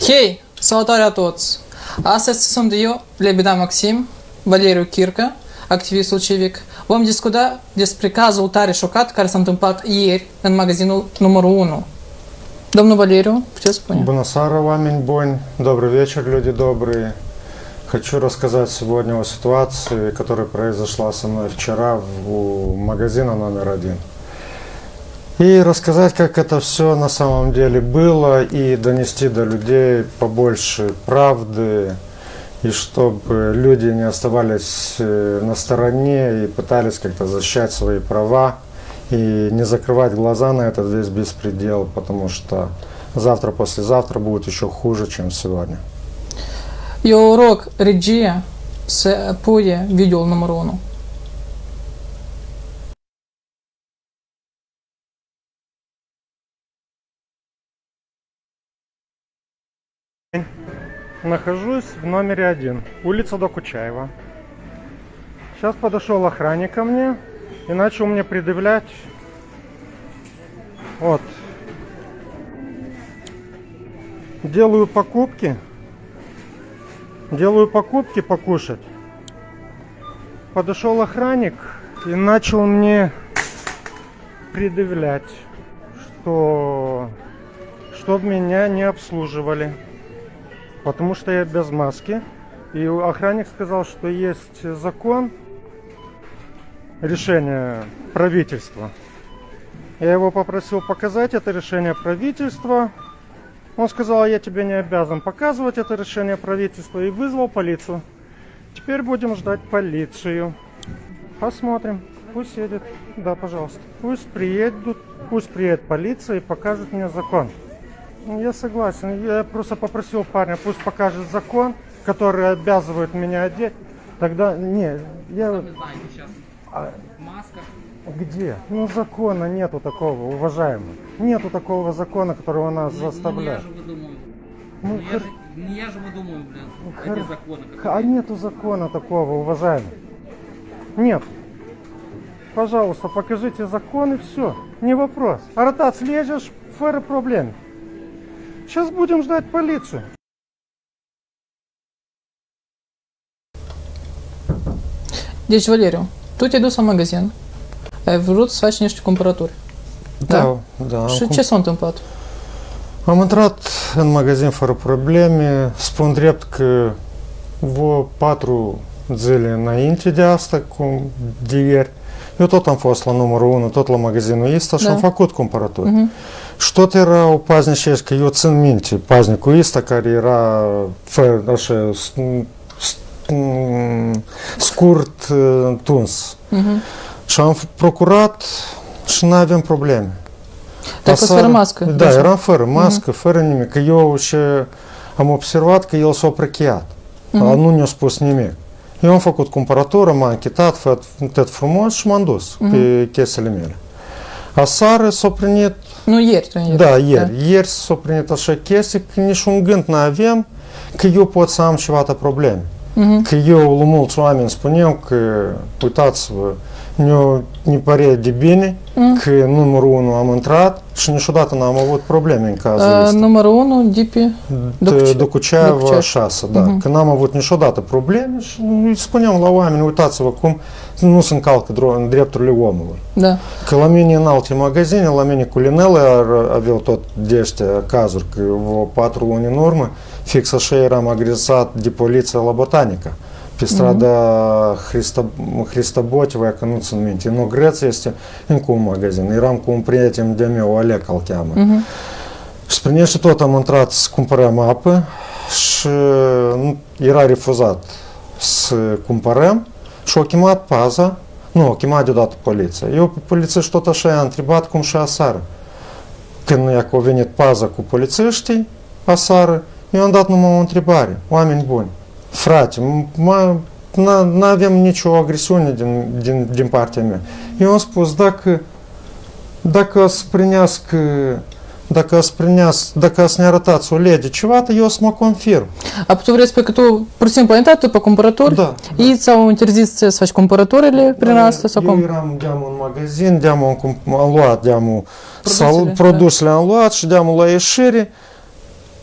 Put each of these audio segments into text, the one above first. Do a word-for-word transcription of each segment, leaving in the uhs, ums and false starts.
Hei! Salutare a toți! Astăzi sunt eu, Lebeda Maxim, Valeriu Chircă, activistul civic. Vom discuta despre cazul tare șocat care s-a întâmplat ieri în magazinul numărul unu. Domnul Valeriu, puteți spune? Bună seara, oameni buni! Добрый вечер, люди добрые! Хочу рассказать сегодня о ситуации, которая произошла со мной вчера у магазина номер один. И рассказать, как это все на самом деле было, и донести до людей побольше правды, и чтобы люди не оставались на стороне и пытались как-то защищать свои права, и не закрывать глаза на этот весь беспредел, потому что завтра-послезавтра будет еще хуже, чем сегодня. Eu rog regia să pune videoul numărul unu. Нахожусь в номере один, улица Докучаева. Сейчас подошел охранник ко мне и начал мне предъявлять. Вот. Делаю покупки. Делаю покупки покушать. Подошел охранник и начал мне предъявлять, что чтоб меня не обслуживали, потому что я без маски. И охранник сказал, что есть закон, решение правительства. Я его попросил показать это решение правительства. Он сказал, я тебе не обязан показывать это решение правительства, и вызвал полицию. Теперь будем ждать полицию. Посмотрим. Пусть едет. Да, пожалуйста. Пусть приедут, пусть приедет полиция и покажет мне закон. Я согласен. Я просто попросил парня, пусть покажет закон, который обязывает меня одеть. Тогда, не, я... А... Где? Ну закона нету такого, уважаемый. Нету такого закона, которого нас ну, заставляет. Ну, я же выдумаю. Ну, я же выдумаю, блин, хор... эти законы. А нету закона такого, уважаемый. Нет. Пожалуйста, покажите закон и все. Не вопрос. Аратат, слезешь, фэр проблем. Сейчас будем ждать полицию. Deci, Valeriu, tu te-ai dus la magazin. Ai vrut să faci niște cumpărături. Da, da. Și ce s-a întâmplat? Am intrat în magazin fără probleme. Spun drept că vreo patru zile înainte de asta, cum de ieri, eu tot am fost la numărul unu, tot la magazinul ăsta și da. am făcut cumpărături. Uh-huh. Și tot erau paznicești, că eu țin minte paznicul ăsta care era fără, așa, scurt, tuns. Uh-huh. Și am procurat și nu avem probleme. Dar fost fără mască? Da, deja. Eram fără mască, uh-huh. fără nimic. Că eu și am observat că el s-a prechiat. Uh-huh. Nu ne-a spus nimic. Eu am făcut cumpărătură, m-am închitat, tot frumos și m-am dus uh-huh. pe chestiile mele. Aseară s-a primit... Nu, ieri. ieri. Da, ieri. Da. Ieri s-a primit așa chestii că nici un gând nu avem că eu pot să am ceva de probleme. Uh-huh. Că eu, la mulți oameni, spuneam că, uitați-vă, ne, ne pare de bine uh-huh. că numărul unu am intrat și niciodată n-am avut probleme în cazul uh, ăsta. Numărul unu de pe Docuceava șase, da. Uh-huh. Că n-am avut niciodată probleme și îi spuneam la oameni, uitați-vă cum nu se încalcă în drepturile omului. Da. Că la mine în alte magazine, la mine cu Linele aveau tot de ăștia cazuri, că vreo patru luni în urmă, fix așa eram agresat de poliția la Botanica. Pe strada mm-hmm. Hristobotiva, că nu țin minte. În Greția este încă un magazin. Eram cu un prieten de meu, Oleg îl cheamă. Mm-hmm. Și prin și tot am intrat să cumpărăm apă și era refuzat să cumpărăm și au chemat paza. Nu, au chemat deodată poliția. Eu pe polițiști tot așa i-am întrebat cum și aseară. Când a venit paza cu polițiștii aseară, eu am dat numai o întrebare. Oameni buni. Frate, nu avem nicio agresiune din, din, din partea mea. Eu am spus, dacă, dacă să prinească, dacă să prinească, dacă să ne arătați o lege, ceva, eu să mă confirm. A tu vrei să spui că tu, pur și simplu, ai intrat pe cumpărături? Da. Ei ți-au interzis să faci cumpărăturile prin da, asta? Sau eu cum? eram, de-am un magazin, de-am am luat, de-am produsele, am luat și de-am la ieșire.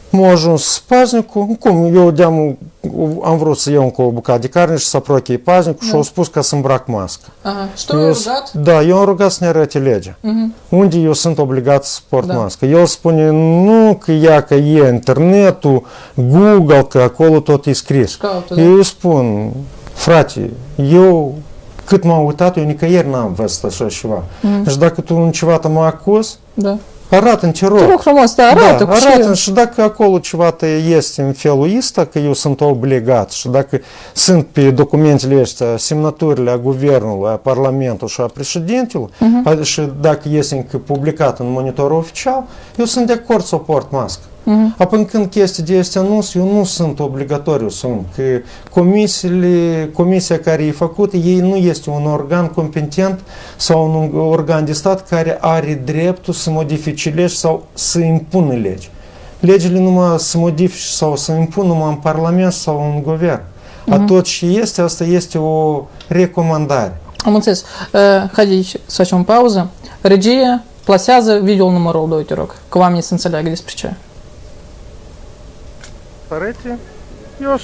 Можем с пазнику, cum eu deam, am vrut să iau încă o bucată de carne și să aprochei paznicul și au spus ca să îmbrac mască. Aha. Și tu ai rugat? Da, eu am rugat să ne arate legea. Uh-huh. Unde eu sunt obligat să port da. mască. El spune nu că ea că e internetul, Google, că acolo tot e scris. Caută, da? Eu îi spun, frate, eu cât m-am uitat, eu nicăieri n-am văzut așa ceva. Uh-huh. Deci dacă tu în ceva mă acuz, da. arată-mi, te rog. Te rog frumos, da, arată da, arată și dacă acolo ceva este în felul ăsta, că eu sunt obligat și dacă sunt pe documentele astea semnăturile a guvernului, a parlamentului și a președintelui, uh-huh. și dacă este încă publicat în monitorul oficial, eu sunt de acord să port mască. Uh-huh. Apoi când chestii de astea anunț, eu nu sunt obligatoriu, sunt că comisiile, comisia care e făcută, ei nu este un organ competent sau un organ de stat care are dreptul să modifice legi sau să impună legi. Legile numai să modifice sau să impună numai în Parlament sau în Guvern. Uh-huh. A tot ce este, asta este o recomandare. Am înțeles. Uh, haideți să facem o pauză. Regia plasează video numărul doi, te rog, că oamenii să înțeleagă despre ce. Смотрите, eu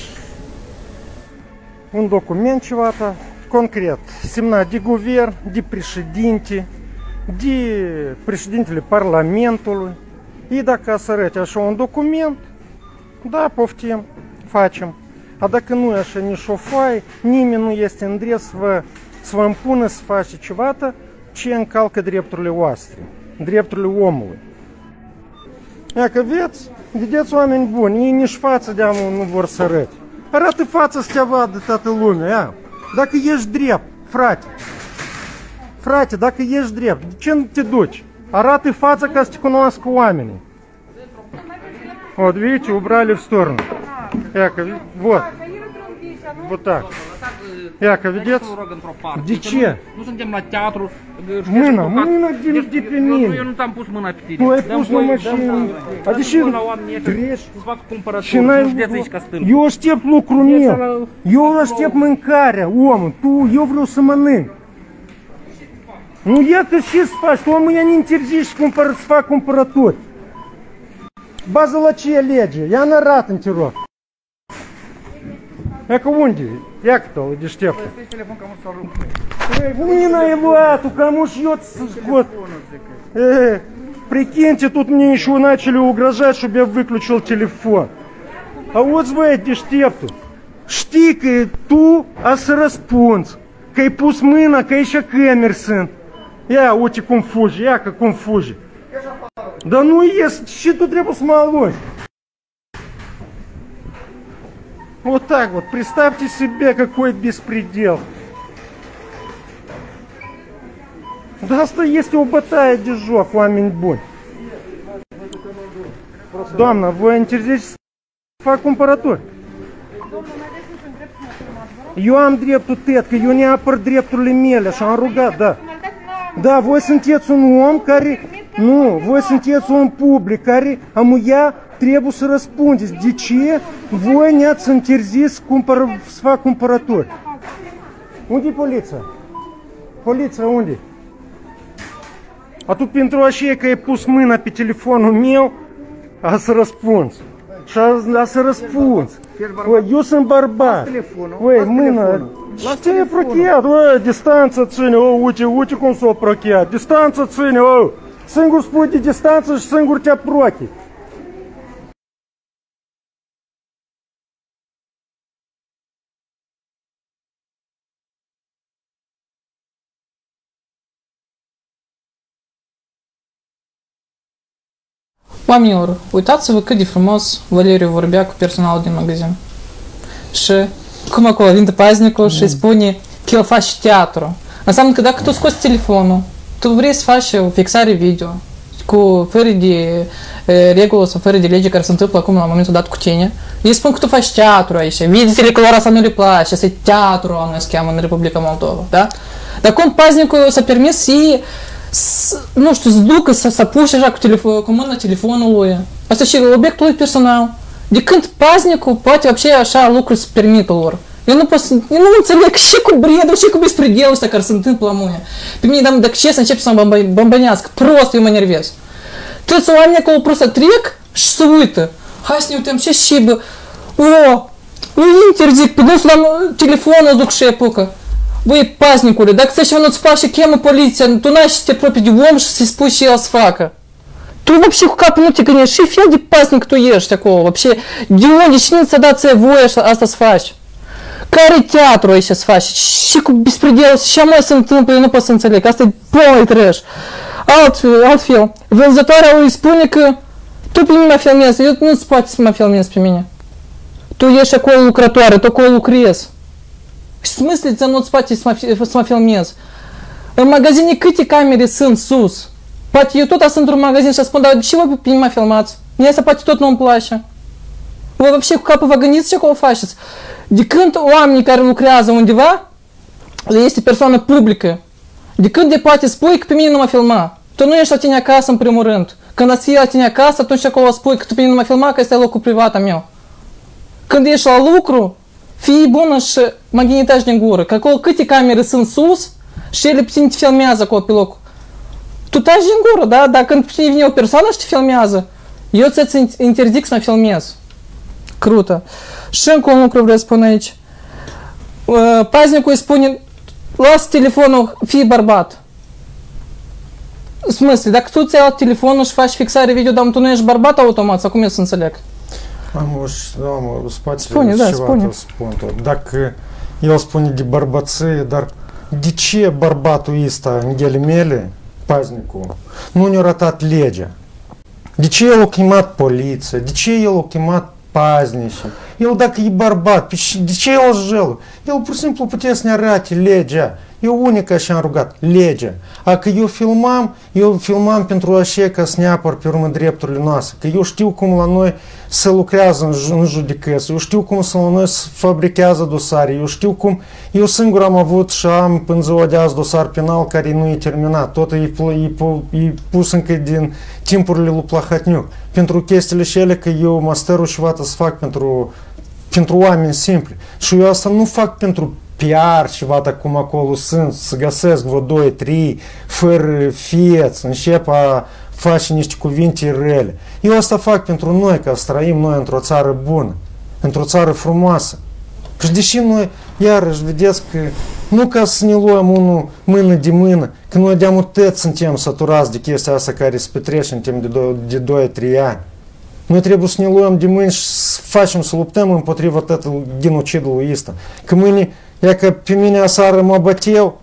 un document ceva concret, semnat de guvern, de președinte, de președintele Parlamentului. Și dacă să arăte așa un document, da, poftim, facem. A dacă nu e așa nici o foaie, nimeni nu este în drept să vă, să vă impună să faceți ceva ce încalcă drepturile voastre, drepturile omului. Dacă vedeți, vedeți oameni buni, ei nici față de nu vor să arăte. Arată față să te vadă toată lumea, ia. Dacă ești drept, frate, frate, dacă ești drept, de ce nu te duci? Arată fața ca să te cunoască oamenii. Вот, видите, убрали в сторону. Яко, вот. Вот так. Яко, vedeți? De ce? Nu suntem la teatru. Mâna, mâna de pe mine. Eu nu te-am pus mâna pe tine. Tu ai pus la mașină. Adică grești. Și n-ai... Eu aștept lucrul meu. Eu aștept mâncarea, omul. Tu, eu vreau să mănânc. Nu iată ce să faci, tu omul ea ne interzici să fac cumpărături. Bază la ce e lege? Ia n-arată-mi, te rog. Iacă unde? Iacă-te-l, deșteaptă. Mâna e luat-o, cam уж eu scot. Прикиньте, тут мне еще начали угрожать, чтобы я выключил телефон. А вот вы, дештепту, штикает ту, а с распунц. Кай пус мына, кай еще кэмерсен. Я, оти конфужи, я как конфужи. Да ну есть, что тут треба смолоть? Вот так вот, представьте себе, какой беспредел. Да asta este o bătaie de joc, oameni buni. Doamna, voi interziceți să fac cumpărături? Eu am dreptul, tetcă, eu ne apăr drepturile mele și am rugat, da. Da, voi sunteți un om care... Nu, voi sunteți un public care amuia trebuie să răspundeți. De ce voi ne-ați interzis să fac cumpărături? Unde e poliția? Poliția unde? A tu pentru așa că ai pus mâna pe telefonul meu, a să răspunzi. Și a, a să răspunzi. Eu sunt bărbat. Oi, mâna. Ce e prochiat? Oi, distanță ține. O, uite, uite cum s-o prochiat. Distanță ține, o. Singur spui de distanță și singur te aprochi. Oamenilor, uitați-vă cât de frumos Valeriu vorbea cu personalul din magazin. Și cum acolo vine paznicul și spune că el face teatru. Înseamnă că dacă tu scoți telefonul, tu vrei să faci o fixare video cu fără de e, regulă sau fără de lege care se întâmplă acum la momentul dat cu tine, ei spun că tu faci teatru aici, viditele că lor asta nu le place, asta e teatru, noi se cheamă în Republica Moldova, da? Dar cum paznicul s-a permis să nu știu, să ducă, să se apuce așa cu, telefon, cu mâna telefonului. Asta și obiectul lui personal. De când paznicul poate вообще așa lucruri să permită lor. Eu nu pot să, eu nu înțeleg și cu bredul, și cu bespredelul ăsta care se întâmplă la mine. Pe mine, dacă ce să încep să mă bămbănească, prost eu mă nervez. Toți oamenii acolo prost trec și se uită. Hai să ne uităm ce șibă. O, nu interzic, nu să dăm telefonul duc și epocă. Băi, paznicule, dacă ți-ai ceva nu-ți faci și chemă poliția, tu n-ai să te apropii de om și să-i spui ce el să facă. Tu вообще cu capul nu te gândești, și fel de paznic tu ești acolo, вообще, de unde, cine ți-a dat ție voie asta să faci? Care teatru aici să faci? Și cu bespredel, și mai se întâmplă, eu nu pot să înțeleg, asta e полный tрэш. Altfel, altfel, vânzătoarea îi spune că tu pe mine mă filmezi, eu nu-ți poate să mă filmezi pe mine. Tu ești acolo lucrătoare, tu acolo lucrezi. Și smysliți nu-ți poate să mă, să mă filmezi. În magazine câte camere sunt sus? Poate eu tot sunt într-un magazin și spun, dar de ce voi pe mine mă filmați? Mie asta poate tot nu-mi place. Voi вообще cu capul vă gândiți ce acolo faceți? De când oamenii care lucrează undeva, le este persoană publică, de când de poate spui că pe mine nu mă filma? Tu nu ești la tine acasă în primul rând. Când ați fi la tine acasă, atunci acolo spui că tu pe mine nu mă filma, că este locul privat al meu. Când ești la lucru, fii bună și mă ghinitași din gură, că acolo câte camere sunt sus și ele pe tine te filmează acolo pe loc. Tu taci din gură, da? Dar când pe tine vine o persoană și te filmează, eu ți-ți interzic să mă filmez. Crută. Și încă un lucru vreau să spun aici. Paznicul îi spune, lasă telefonul, fii bărbat. În smysl, dacă tu ți-ai luat telefonul și faci fixare video, dar tu nu ești bărbat automat, sau cum eu să înțeleg? Am, am, spate spune, da, spune. Spun tot. Dacă el spune de bărbăție, dar de ce bărbatul ăsta, în ghilimele, paznicul, nu ne-a ratat legea? De ce el a chemat poliția? De ce el a chemat paznici? El dacă e bărbat, de ce el jelă? El pur și simplu putea să ne arate legea. Eu unic așa am rugat, legea. A că eu filmam, eu filmam pentru așa ca să ne apăr pe urmă drepturile noastre. Că eu știu cum la noi se lucrează în judecăți, eu știu cum la noi se fabrichează dosare, eu știu cum, eu singur am avut și am până ziua de azi dosar penal care nu e terminat. Tot e, e, e pus încă din timpurile lui Plahotniuc. Pentru chestiile și ele că eu masterul și vată să fac pentru, pentru oameni simpli. Și eu asta nu fac pentru P R și văd acum acolo sunt, să găsesc vreo doi, trei, fără fieți, încep a face niște cuvinte rele. Eu asta fac pentru noi, ca să trăim noi într-o țară bună, într-o țară frumoasă. Și deși noi, iarăși, vedeți că nu ca să ne luăm unul mână de mână, că noi de amutăți suntem saturați de chestia asta care se petrece în timp de doi trei ani. Noi trebuie să ne luăm de mâini și să facem, să luptăm împotriva tătul genocidului ăsta. Că mâine, ia că pe mine aseară mă băteau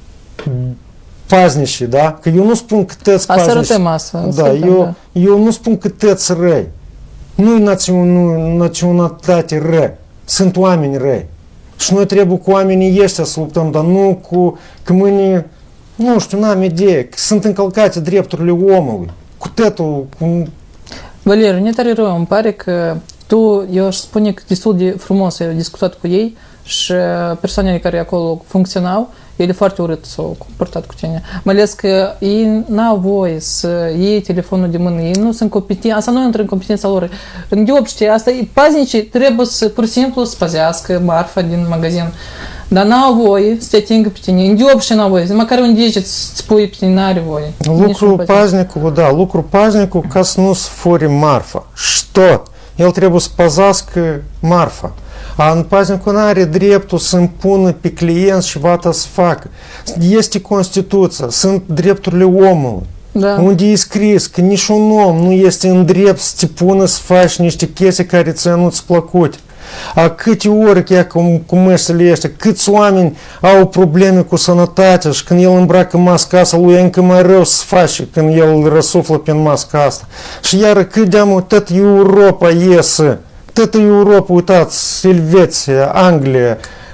paznicii, da? Că eu nu spun că tăți paznici. Da, eu, eu nu spun că tăți răi. Nu-i națion, naționalitate răi. Sunt oameni răi. Și noi trebuie cu oamenii ăștia să luptăm, dar nu cu, că mâine, nu știu, n-am idee, că sunt încălcate drepturile omului. Cu tătul, cu... Valeriu, ne tare rău, îmi pare că tu, eu aș spune că destul de frumos ai discutat cu ei și persoanele care acolo funcționau, ele foarte urât s-au comportat cu tine. Mai ales că ei n-au voie să iei telefonul de mână, ei nu sunt competenți, asta nu intră în competența lor. În de obște, asta paznicii trebuie să, pur și simplu, să păzească marfa din magazin. Dar n-au voie să te atingă pe tine, în de obște n-au voie, măcar un deget să pui pe tine, n-are voie. Lucrul paznicului, da, lucrul paznicului ca să nu se fure marfa. Și tot. El trebuie să păzească marfa. A în paznicul n-are dreptul să impună pe clienți și vata să facă. Este Constituția, sunt drepturile omului. Da. Unde e scris că niciun om nu este în drept să te pună să faci niște chestii care ți nu-ți plăcute. A câte ori, chiar cum, cum măsile ăștia, câți oameni au probleme cu sănătatea și când el îmbracă masca asta, lui e încă mai rău să face când el răsuflă prin masca asta. Și iară cât de-am tot Europa iese, tot Europa, uitați, Elveția, Anglia,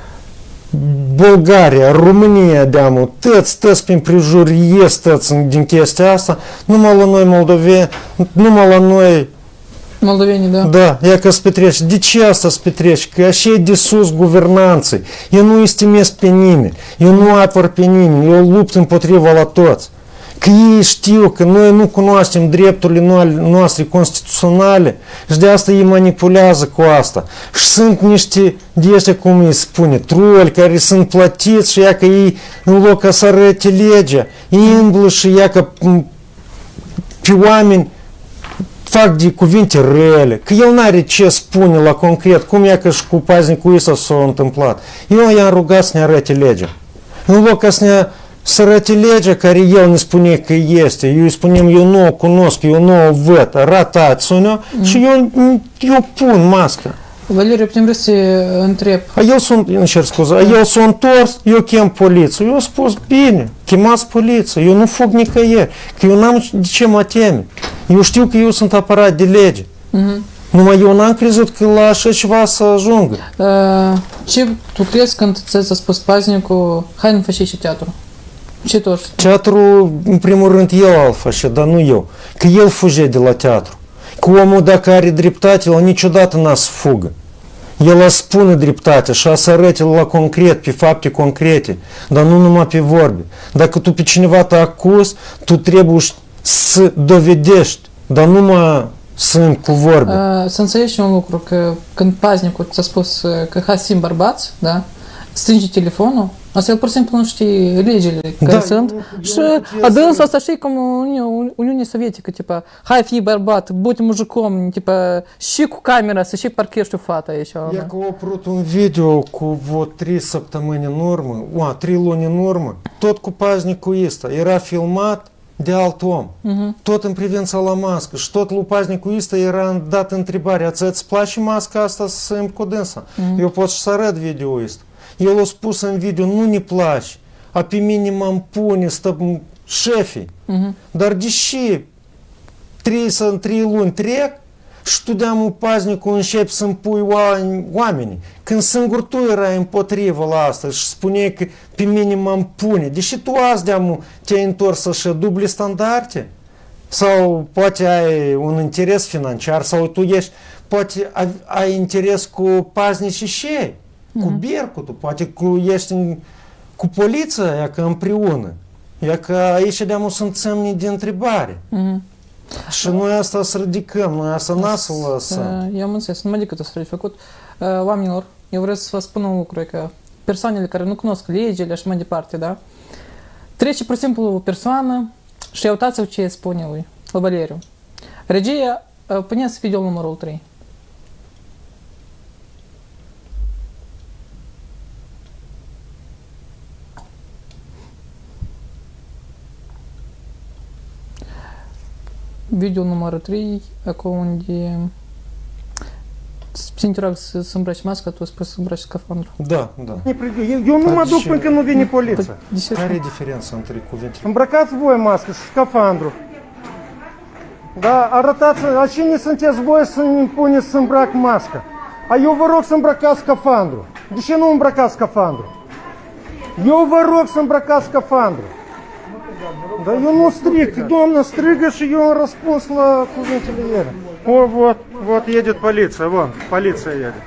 Bulgaria, România, de-am, toți, toți prin prejur ies toți din chestia asta, numai la noi moldoveni, numai la noi moldovenii, da. Da, ea că se petrece. De ce asta se petrece? Că așa e de sus guvernanței. Eu nu estimez pe nimeni. Eu nu apăr pe nimeni. Eu lupt împotriva la toți. Că ei știu că noi nu cunoaștem drepturile noastre constituționale și de asta ei manipulează cu asta. Și sunt niște, de ăștia cum îi spune, troli care sunt plătiți și ea că ei în loc să arăte legea, ei îmblă și ea că pe oameni fac de cuvinte rele, că el n-are ce spune la concret, cum e că și cu paznicul ăsta s-a întâmplat. Eu i-am rugat să ne arăte legea. În loc ca să ne să arăte legea care el ne spune că este, eu îi spunem, eu nu o cunosc, eu nu o văd, arătați-o mm. și eu, eu pun masca. Valeriu, putem să întreb. A el s-a, îmi cer scuze, a el s-a întors, eu chem poliție. Eu am spus, bine, chemați poliție, eu nu fug nicăieri, că eu n-am de ce mă teme. Eu știu că eu sunt apărat de lege. Uh-huh. Numai eu n-am crezut că la așa ceva să ajungă. Uh, ce tu crezi când ți-a spus paznicul, hai nu faci și teatru? Ce tu Teatru, în primul rând, el al face, dar nu eu. Că el fuge de la teatru. Că omul, dacă are dreptate, el niciodată n-a să fugă. El a spune dreptate și a să arăte la concret, pe fapte concrete, dar nu numai pe vorbe. Dacă tu pe cineva te acuzi, tu trebuie să dovedești, dar numai sunt cu vorbe. Uh, să înțelegi și un lucru, că când paznicul ți-a spus că hai sim bărbați, da? Strânge telefonul, asta el pur și simplu nu știe legile care da, sunt și adânsul asta știi cum Uniunea Sovietică, tipa, hai fii bărbat, будь мужиком, tipa, și cu camera să și parchezi tu fata aici. E că a apărut un video cu vreo trei săptămâni în urmă, o, trei luni în urmă, tot cu paznicul ăsta, era filmat de alt om, uh-huh. tot în privința la mască și tot lui paznicul ăsta era dat întrebarea, ți-ți place masca asta să îmi cu dânsa? Uh-huh. Eu pot să arăt video ăsta. El a spus în video, nu ne place, a pe mine mă împune, stă șefii. Uh-huh. Dar deși trei, în trei luni trec și tu de-amul paznicul începi să împui oamenii. Când singur tu erai împotrivă la asta și spuneai că pe mine mă împune, deși tu azi de-amul te-ai întors așa dubli standarde, sau poate ai un interes financiar, sau tu ești, poate ai, ai interes cu paznicii și ei. Cu Bercutul, poate cu, ești în, cu poliția, ea că împreună. Ea că aici de-amul sunt semne de întrebare. Mm-hmm. Și noi asta să ridicăm, noi asta n-a să lăsăm. Eu am înțeles, numai decât o să fi făcut. Oamenilor, eu vreau să vă spun un lucru, că persoanele care nu cunosc legile și mai departe, da? Trece pur și simplu o persoană și uitați-vă ce spune lui, la Valeriu. Regia, puneți video numărul trei. Video numărul trei, acolo unde te rog să îmbraci masca, tu spui să îmbraci scafandru. Da, da. Eu nu mă duc până când nu vine poliția. Care e diferența între cuvinte? Îmbrăcați voi mască și scafandru. Da, arătați, a cine sunteți voi să ne impuneți să îmbrac masca? A eu vă rog să îmbrăcați scafandru. De ce nu îmbrăcați scafandru? Eu vă rog să îmbrăcați scafandru. Dar eu nu strig, doamna strigă și eu am răspuns la cuvintele ei. O, вот, вот едет полиция, вон, полиция едет.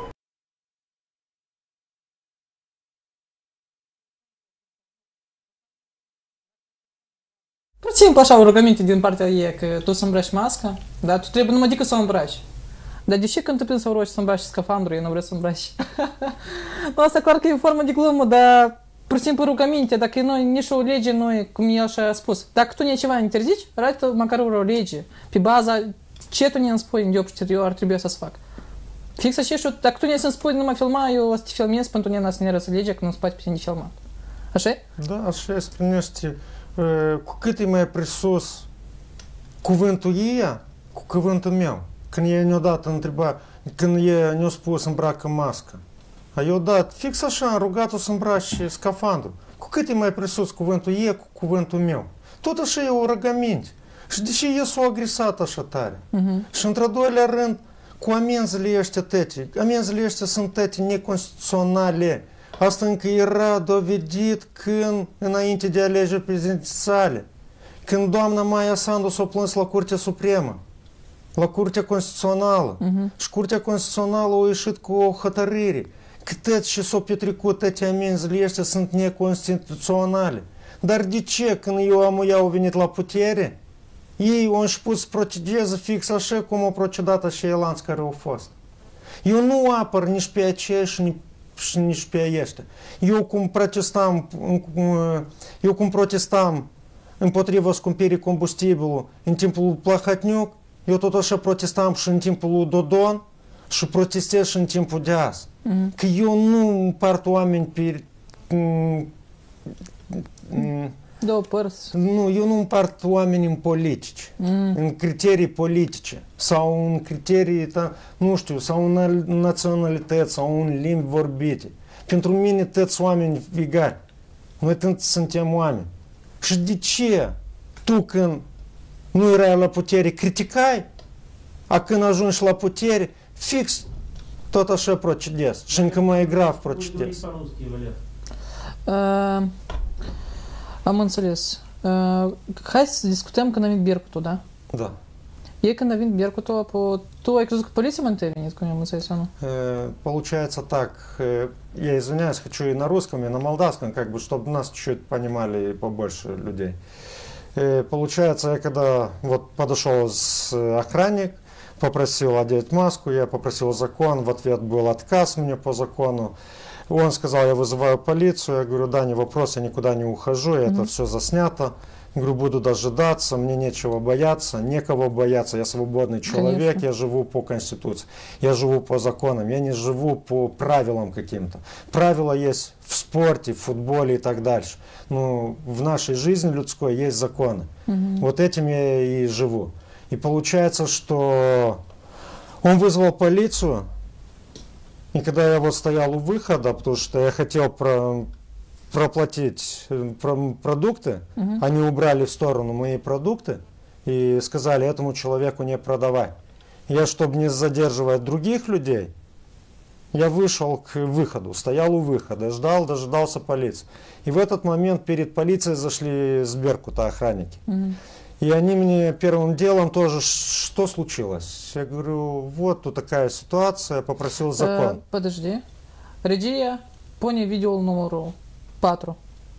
Pur și simplu așa o rugăminte din partea ei, că tu să îmbraci masca, da? Tu trebuie numai decât să o îmbraci. Dar de ce când te prind să rogi să îmbraci scafandru, eu nu vreau să îmbraci? Nu, asta clar că e o formă de glumă, dar pur și simplu rugăminte, dacă noi nici o lege, noi, cum el și-a spus, dacă tu ne ceva interzici, arată măcar o lege, pe baza ce tu ne-mi spui, eu, eu ar trebui să-ți fac. Fix așa și dacă tu ne să-mi spui numai filma, eu o să te filmez pentru ne să ne răsă legea, că nu spate pe tine de filmat. Așa Da, așa este, primește, cu cât e mai presus cuvântul ei, cu cuvântul meu. Când ei ne-au dat întrebare, când ei ne-au spus îmbracă mască. A eu dat, fix așa, am rugat-o să îmbrace scafandru. Cu cât e mai presus cuvântul ei, cu cuvântul meu. Tot așa e o rugăminte. Și de ce ei s-au agresat așa tare? Uh-huh. Și într-al doilea rând, cu amenzile ăștia tăte. Amenzile ăștia sunt tăte neconstituționale. Asta încă era dovedit când, înainte de alegeri prezidențiale, când doamna Maia Sandu s-a plâns la Curtea Supremă, la Curtea Constituțională. Uh-huh. Și Curtea Constituțională a ieșit cu o hotărâre că tot ce s-au petrecut, toate amenzile ăștia sunt neconstituționale. Dar de ce, când eu am eu venit la putere, ei au început să procedeze fix așa cum au procedat aceilalți care au fost? Eu nu apăr nici pe aceia și nici pe ăștia. Eu cum protestam, eu cum protestam împotriva scumpirii combustibilului în timpul Plahotniuc, Eu tot așa protestam și în timpul lui Dodon și protestez și în timpul de azi. Mm-hmm. Că eu nu împart oameni pe... Două părți. Nu, eu nu împart oameni în politici, mm. în criterii politice sau în criterii, nu știu, sau în naționalități sau în limbi vorbite. Pentru mine toți oameni egali. Noi toți suntem oameni. Și de ce tu când nu erai la putere criticai, a când ajungi la putere, fix tot așa procedezi. Și încă mai grav procedezi. Uh, am înțeles. Uh, hai să discutăm când a venit Беркуту, да? Да. И когда вин Беркуту, по то, как же полиция монтирование, как мы сказали. Получается так. Я извиняюсь, хочу и на русском, и на молдавском, как бы, чтобы нас чуть-чуть понимали побольше людей. Получается, я когда вот подошел с охранник, попросил одеть маску, я попросил закон, в ответ был отказ мне по закону. Он сказал, я вызываю полицию, я говорю, да, не вопрос, я никуда не ухожу, mm-hmm. это все заснято. Говорю, буду дожидаться, мне нечего бояться, некого бояться, я свободный человек, Конечно. Я живу по Конституции, я живу по законам, я не живу по правилам каким-то. Правила есть в спорте, в футболе и так дальше. Но в нашей жизни людской есть законы. Mm-hmm. Вот этим я и живу. И получается, что он вызвал полицию, и когда я вот стоял у выхода, потому что я хотел про, проплатить про, продукты, угу. они убрали в сторону мои продукты и сказали, этому человеку не продавай. Я, чтобы не задерживать других людей, я вышел к выходу, стоял у выхода, ждал, дожидался полиции. И в этот момент перед полицией зашли с Беркута охранники. Угу. И они мне первым делом тоже, что случилось? Я говорю, вот тут такая ситуация, попросил закон. Э, подожди. Regia pune video numărul patru.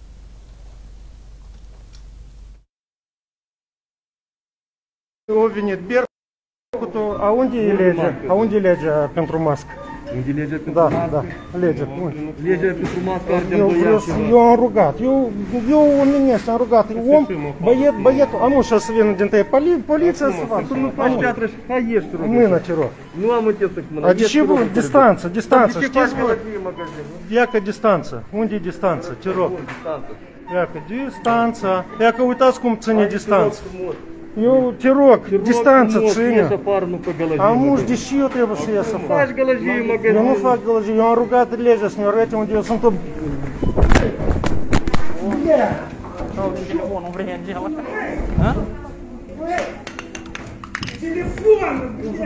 O venit Bercutul, a unde e legea? A unde e legea pentru mască? Unde legea pentru da, mască? Da, legea. Legea pentru mască ar eu, vreau, eu am rugat, eu, eu omenesc, am rugat, om, băiet, băietul, am ușa să vină din tăi, poliția să fac. Tu nu faci piatră și hai ieși, te rog. Mână, te rog. Nu am întins să mână. A de ce vă? Distanță, distanță, știți voi? Ia că distanță, unde e distanță, te rog. Ia că distanță, ia că uitați cum ține distanță. Eu te rog, distanță ține. Am uși, de ce eu trebuie să ies să fac? Eu nu fac gălăgie, eu am rugat legea să ne arăte unde eu sunt. Telefonul vrei, Angela? Телефон!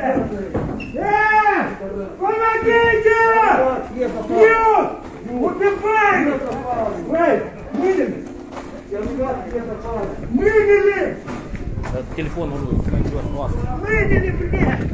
Помогите! Нет! Убивай! Выдели! Выдели! Телефон урвал. Выдели, блядь!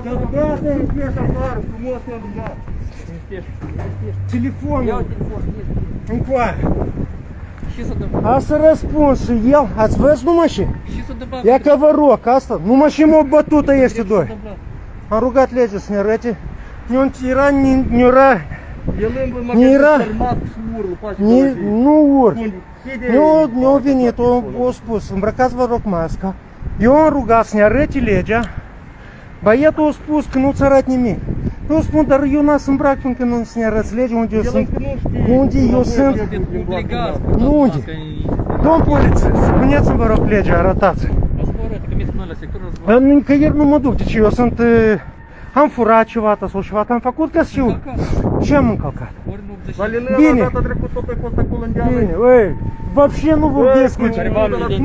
Telefon. Iau telefon. Încoare. Și să dă. Asta răspuns și el. Ați văzut numai și? Și să dă. Ia că vă rog, asta. Numai și m-o bătută este doi. Am rugat legea să ne arăte. Nu era, nu era... Nu era... Nu url. Nu a venit, a spus, îmbrăcați vă rog masca. Eu am rugat să ne arăte legea. Băietul a spus că nu-ți arăt nimic. Eu spun, dar eu n-am să îmbrac până când nu se ne arăți legea unde eu sunt. Unde eu sunt? Nu unde? Domn polițist, spuneți-mi vă rog legea, arătați. Nicăieri nu mă duc, deci eu sunt... Am furat ceva sau ceva, am făcut că știu. Ce am încălcat? Bine. Bine, ui, вообще nu vorbesc cu tine.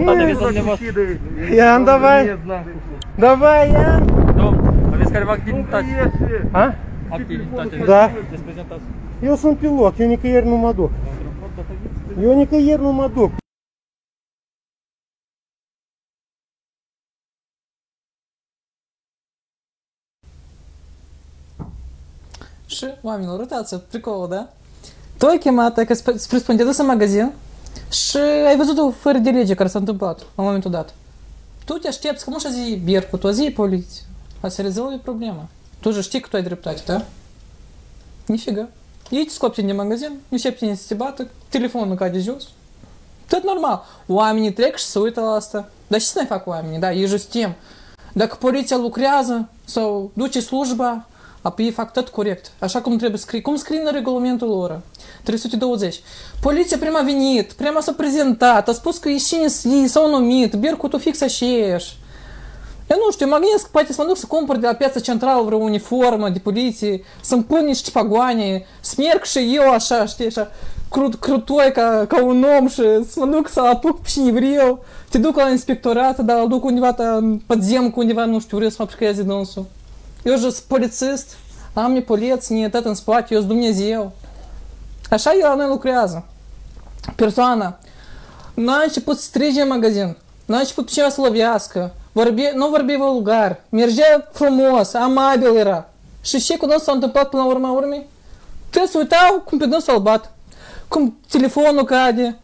Ian, давай. Давай, Ian. Aveți careva activitate? A? Activitate. Da. Eu sunt pilot, eu nicăieri nu mă duc. Eu nicăieri nu mă duc. Și oamenilor, uitați, pricolul, da? Tu ai chemat, ai spre dus în magazin și ai văzut o fără de lege care s-a întâmplat în momentul dat. Tu te aștepți că nu și-a zi Bercutul, a zi poliție. A să rezolvi problema. Tu же știi că tu ai dreptate, da? Nifiga. Ei te scopti din magazin, începi să te bată, telefonul cade jos. Tot normal. Oamenii trec și se uită la asta. Dar ce să ne fac oamenii? Da, ei же с тем Dacă poliția lucrează sau duce slujba, apoi fac tot corect. Așa cum trebuie scrie. Cum scrie în regulamentul lor? trei sute douăzeci. Poliția prima a venit, prima s-a prezentat, a spus că e cine s-au numit, Bercutul fix aceeași. Eu nu știu, mă gândesc că poate să mă duc să cumpăr de la piața centrală vreo uniformă de poliție, să-mi pun niște pagoane, să merg și eu așa, știi, așa, crut, crutoi ca, ca un om și să mă duc să apuc pe cine vreau, te duc la inspectorat, dar îl duc undeva în podzemcă, undeva, nu știu, vreau să mă apliceze dânsul. Eu sunt polițist, am nepoleț, nietat în spate, eu sunt Dumnezeu. Așa el la noi lucrează. Persoana n-a început să strige în magazin, n-a început pe cineva să lovească, vorbi, nu vorbi vulgar, mergea frumos, amabil era. Și ce cu dânsul s-a întâmplat până la urma urmei? Trebuie să uitau cum pe dânsul îl bat, cum telefonul cade.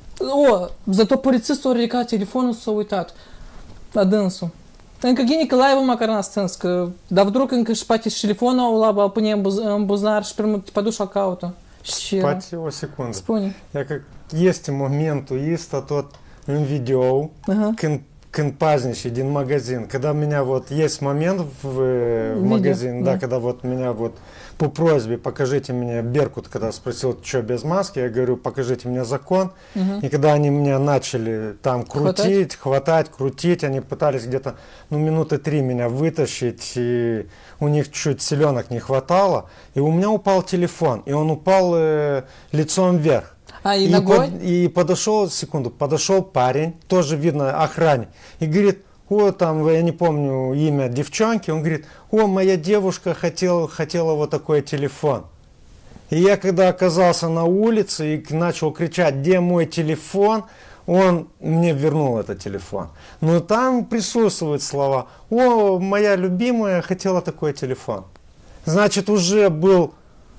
O, zato polițistul a ridicat telefonul și s-a uitat la dânsul. Încă Ghi Nicolaeva măcar n-a stâns, că dar вдруг încă și poate și telefonul ăla pune în buzunar și te paduși la caută. Poate o secundă. Spune. Я как есть моментul ăsta tot în video, uh-huh. când când пазничий din магазин, когда меня вот есть момент в, в магазине, да, да, когда вот меня вот по просьбе покажите мне Беркут, когда спросил, что без маски, я говорю, покажите мне закон, uh-huh. и когда они меня начали там крутить, хватать, хватать крутить, они пытались где-то, ну, минуты три меня вытащить, и у них чуть селенок не хватало, и у меня упал телефон, и он упал э, лицом вверх. А, и, и, ногой? Под, и подошел, секунду, подошел парень, тоже видно охранник, и говорит, о, там, я не помню имя девчонки, он говорит, о, моя девушка хотела, хотела вот такой телефон. И я, когда оказался на улице и начал кричать, где мой телефон, он мне вернул этот телефон. Но там присутствуют слова, о, моя любимая хотела такой телефон. Значит, уже был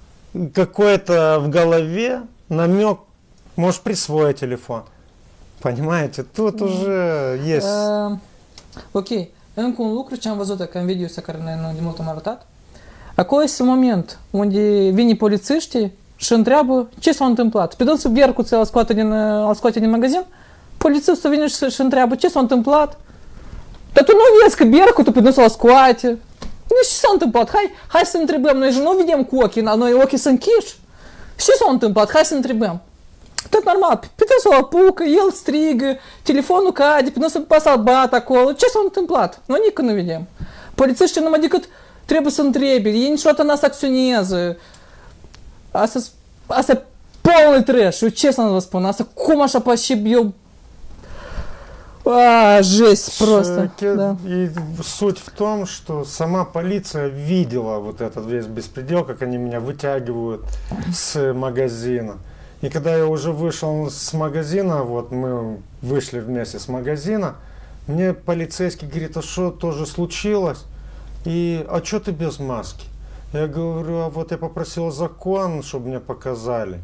какой-то в голове намек, может присвоить телефон. Понимаете, тут уже есть... Ok, încă un lucru ce am văzut că în video ăsta care noi de mult am arătat. Acolo este un moment unde vine polițiștii și întreabă ce s-a întâmplat. Pe dânsul Bercuț îl scoate din, îl scoate din magazin, polițistul vine și, și întreabă ce s-a întâmplat. Dar tu nu vezi că Bercutul pe dânsul îl scoate. Deci ce s-a întâmplat? Hai, hai să întrebăm, noi nu vedem cu ochii, noi ochii sunt închiși. Ce s-a întâmplat? Hai să întrebăm. Tot normal, pe dânsul îl apucă, el strigă, telefonul cade, pe dânsul pasă îl bat acolo. Ce s-a întâmplat? Noi nici nu vedem. Polițiștii numai decât trebuie să întrebe, ei niciodată n-a să acționează. Asta, asta e полный трэш, eu ce să vă spun, asta cum așa poate și eu... А, жесть просто. Да. И суть в том, что сама полиция видела вот этот весь беспредел, как они меня вытягивают с магазина. И когда я уже вышел с магазина, вот мы вышли вместе с магазина, мне полицейский говорит, а что тоже случилось? И, а что ты без маски? Я говорю, а вот я попросил закон, чтобы мне показали.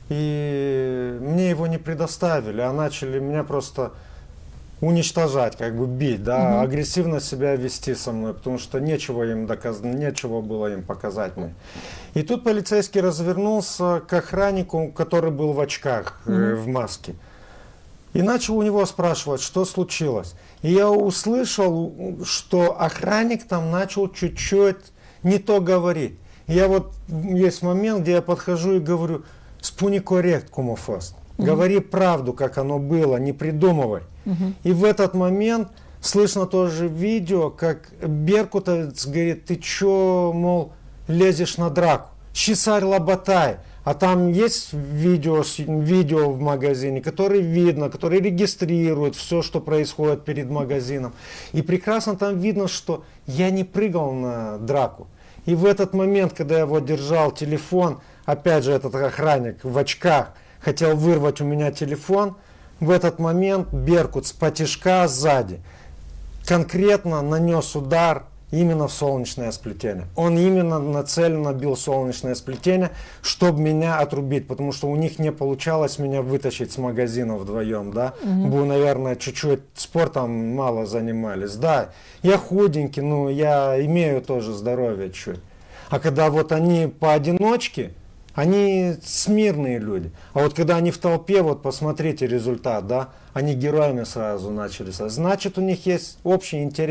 И мне его не предоставили, а начали меня просто уничтожать, как бы бить, да, угу. агрессивно себя вести со мной, потому что нечего им доказать, нечего было им показать мне. И тут полицейский развернулся к охраннику, который был в очках, угу. э, в маске, и начал у него спрашивать, что случилось. И я услышал, что охранник там начал чуть-чуть не то говорить. И я вот, есть момент, где я подхожу и говорю, спуни коррект, кумофост. Uh-huh. Говори правду, как оно было, не придумывай. Uh-huh. И в этот момент слышно тоже видео, как Беркутовец говорит, ты чё, мол, лезешь на драку? Чесарь лоботай. А там есть видео, видео в магазине, которые видно, которые регистрируют все, что происходит перед магазином. И прекрасно там видно, что я не прыгал на драку. И в этот момент, когда я вот держал телефон, опять же этот охранник в очках, хотел вырвать у меня телефон, в этот момент Беркут с потишка сзади конкретно нанес удар именно в солнечное сплетение. Он именно нацеленно бил солнечное сплетение, чтобы меня отрубить, потому что у них не получалось меня вытащить с магазина вдвоем, да. Mm-hmm. Бы, наверное, чуть-чуть спортом мало занимались. Да, я худенький, ну, я имею тоже здоровье чуть. А когда вот они поодиночке, они смирные люди. А вот когда они в толпе, вот посмотрите результат, да, они героями сразу начали. Значит, у них есть общий интерес.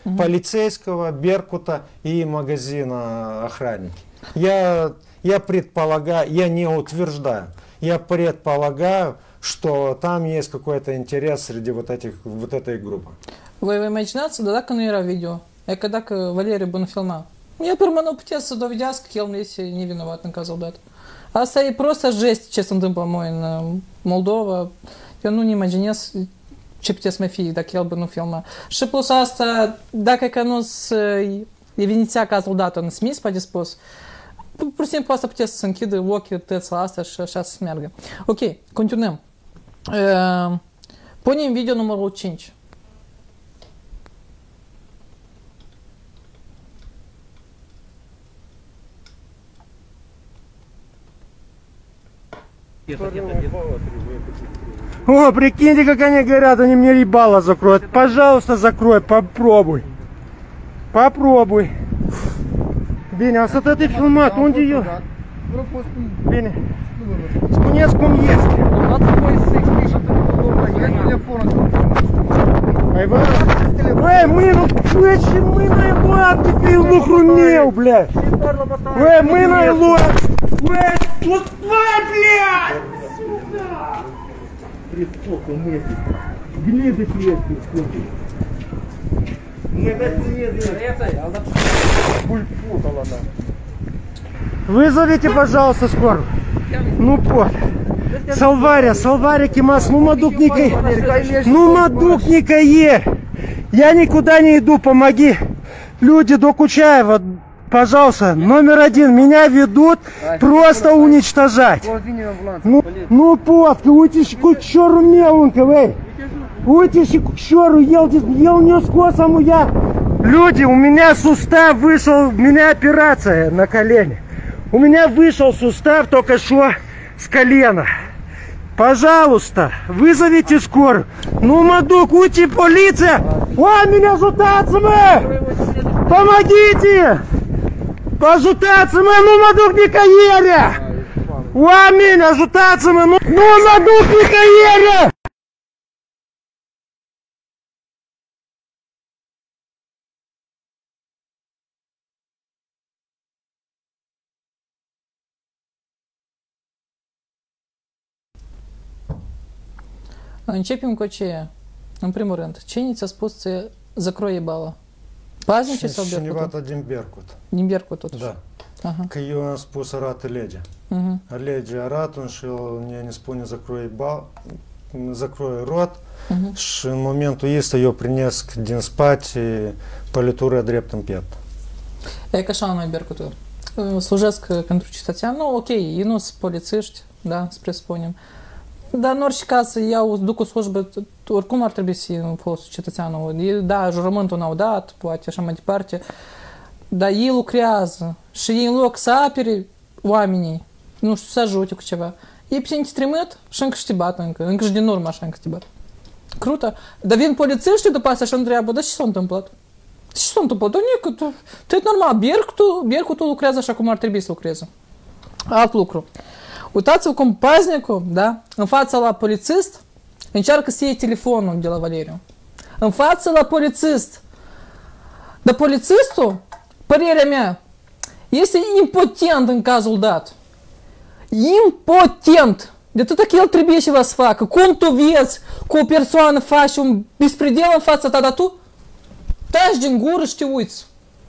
угу. полицейского, Беркута и магазина охранники. Я, я предполагаю, я не утверждаю, я предполагаю, что там есть какой-то интерес среди вот, этих, вот этой группы. Вы imaginați dacă nu era video, e că dacă Valeriu Bun filma, el pe urmă nu putea să dovedească că el nu este nevinovat în cazul dat. Asta e просто jesti ce se întâmplă moi în Moldova. Eu nu-mi imaginez ce putea să mai fie dacă el nu filma. Și plus asta, dacă că nu se evidenția cazul dat în S M I S, poate spus, pur și simplu asta putea să se închidă ochii tăți la asta și așa să meargă. Ok, continuăm. Uh, punem video numărul cinci. О, прикиньте, как они горят, они мне ебало закроют. Пожалуйста, закрой, попробуй. Попробуй. Беня, а с этой фильмат, он ее... Bine. Spuneți cum este. Ai vă? Băi, mâină, băi, și mâina e luat, pe lucru meu, blядь. Băi, mâina e luat. Băi, тут, băi, blядь. Присохло, мысли. Гниды клетки, сколько. Нет, это нет. Пульпутала она. Вызовите, пожалуйста, скорую. Ну, вот. Салвария, Салвария, Кимас, ну, Мадукника. Ну, Мадукника е. Я никуда не иду, помоги. Люди до Кучаева, пожалуйста, номер один. Меня ведут просто уничтожать. Ну, ну, повка, уйти к чёру мелунка, эй. Уйти к чёру, ел, ел не с косом я. Люди, у меня сустав вышел, у меня операция на колене. У меня вышел сустав только что с колена. Пожалуйста, вызовите скорую. Ну, Мадук, уйти, полиция! О, меня жутаться мы! Помогите! Пожутаться мы, ну, Мадук, не каере! О, меня жутаться мы, ну, ну, Мадук, не каере! Începem cu aceea. În primul rând, cine ți-a spus să закрой ебало? Paznici sau Беркут? Cineva din Беркут. Din Беркут totuși. Da. Ага. Că eu am spus arată legea. Uh-huh. Legea arată și el ne spune закрой бал, закрой rot uh-huh. și în momentul ăsta eu primesc din spate pălitură drept în piept. E ca așa numai Беркуtul. Slujesc pentru cetățean. Nu, ok, ei nu sunt polițiști, da, să presupunem. Dar în orice caz, iau, duc o slujbă, oricum ar trebui să fie fostul cetățeanul. Da, jurământul n-au dat, poate așa mai departe, dar ei lucrează și ei în loc să apere oamenii, nu știu, să ajute cu ceva, ei pe tine te trimit și încă și te bat încă, încă și din urmă așa încă te bat. Crută. Dar vin polițiștii după asta și întreabă, dar ce s-a întâmplat? Ce s-a întâmplat? Dar nică, tu, tu e normal, Беркуtul, Беркуtul lucrează așa cum ar trebui să lucreze. Alt lucru. Uitați-vă cum paznicul, da, în fața la polițist, încearcă să iei telefonul de la Valeriu. În fața la polițist. Dar polițistul, părerea mea, este impotent în cazul dat. Impotent! De atât că el trebuie ceva să facă. Cum tu vezi că o persoană face un bespredel în fața ta, dar tu taci din gură și te uiți.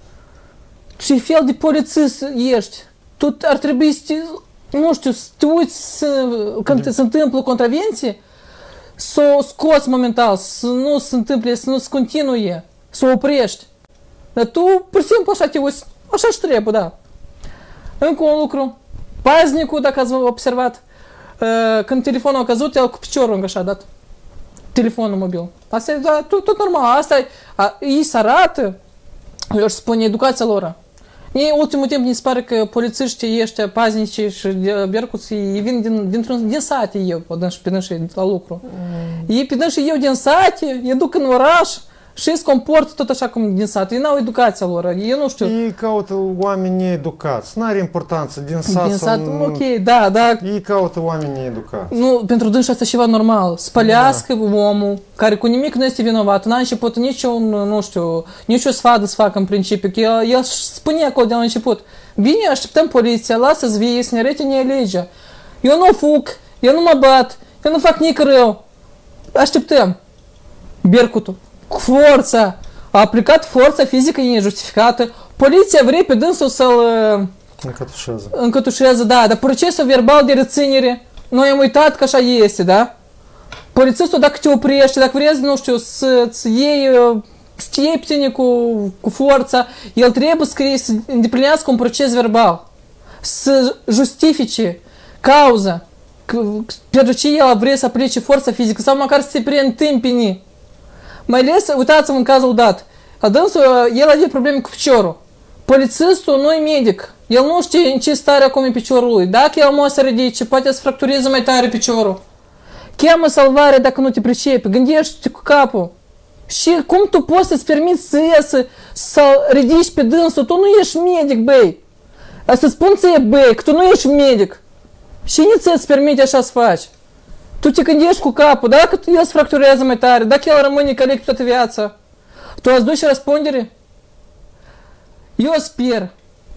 Ce fel de polițist ești? Tu ar trebui să te... Nu știu, să te uiți să, când se întâmplă o contravenție, să o scoți momental, să nu se întâmple, să nu se continue, să o oprești. Dar tu, pur și simplu, așa te uiți, așa și trebuie, da. Încă un lucru, paznicul, dacă ați observat, când telefonul a căzut, el cu piciorul încă așa a dat. Telefonul mobil. Asta e, da, tot, tot normal, asta e, a, ei se arată, eu aș spune, educația lor. Ei, ultimul timp, mi se pare că polițiștii ăștia, paznicii și Беркуții, ei vin din, dintr-un, din sate eu, pe dânsii la lucru. Mm. Ei pe dânsii eu din sate, îi duc în oraș și se comportă tot așa cum din sat. Ei n-au educația lor, eu nu știu. Ei caută oameni needucați, n-are importanță din sat, din sat sau... ok, da, da. Ei caută oameni needucați. Nu, pentru dânsul asta e ceva normal. Spălească da. omul care cu nimic nu este vinovat, n-a început niciun, nu știu, nicio sfadă să facă în principiu, că el, el spune acolo de la început, bine, așteptăm poliția, lasă-ți vie, să ne arete ne legea. Eu nu fug, eu nu mă bat, eu nu fac nici rău. Așteptăm. Bercutul. Cu forța. A aplicat forța fizică nejustificată. Poliția vrea pe dânsul să-l încătușează. Încătușează, da. Dar procesul verbal de reținere, noi am uitat că așa este, da? Polițistul, dacă te oprește, dacă vrei, nu știu, să-ți iei, să iei pe tine cu, cu forța, el trebuie scrie, să îndeplinească un proces verbal. Să justifice cauza pentru ce el vrea să aplice forța fizică sau măcar să se preîntâmpine. Mai ales, uitați-vă în cazul dat. Adânsul, el avea probleme cu piciorul. Polițistul nu e medic. El nu știe în ce stare acum e piciorul lui. Dacă el mă să ridice, poate să fractureze mai tare piciorul. Cheamă salvarea dacă nu te pricepi. Gândește-te cu capul. Și cum tu poți să-ți permiți să iasă, să ridici pe dânsul? Tu nu ești medic, băi. Să spun ție, băi, că tu nu ești medic. Și nici ți-ți permite așa să faci. Tu te gândești cu capul, dacă el se fracturează mai tare, dacă el rămâne calic toată viața, tu ați duci răspundere? Eu sper,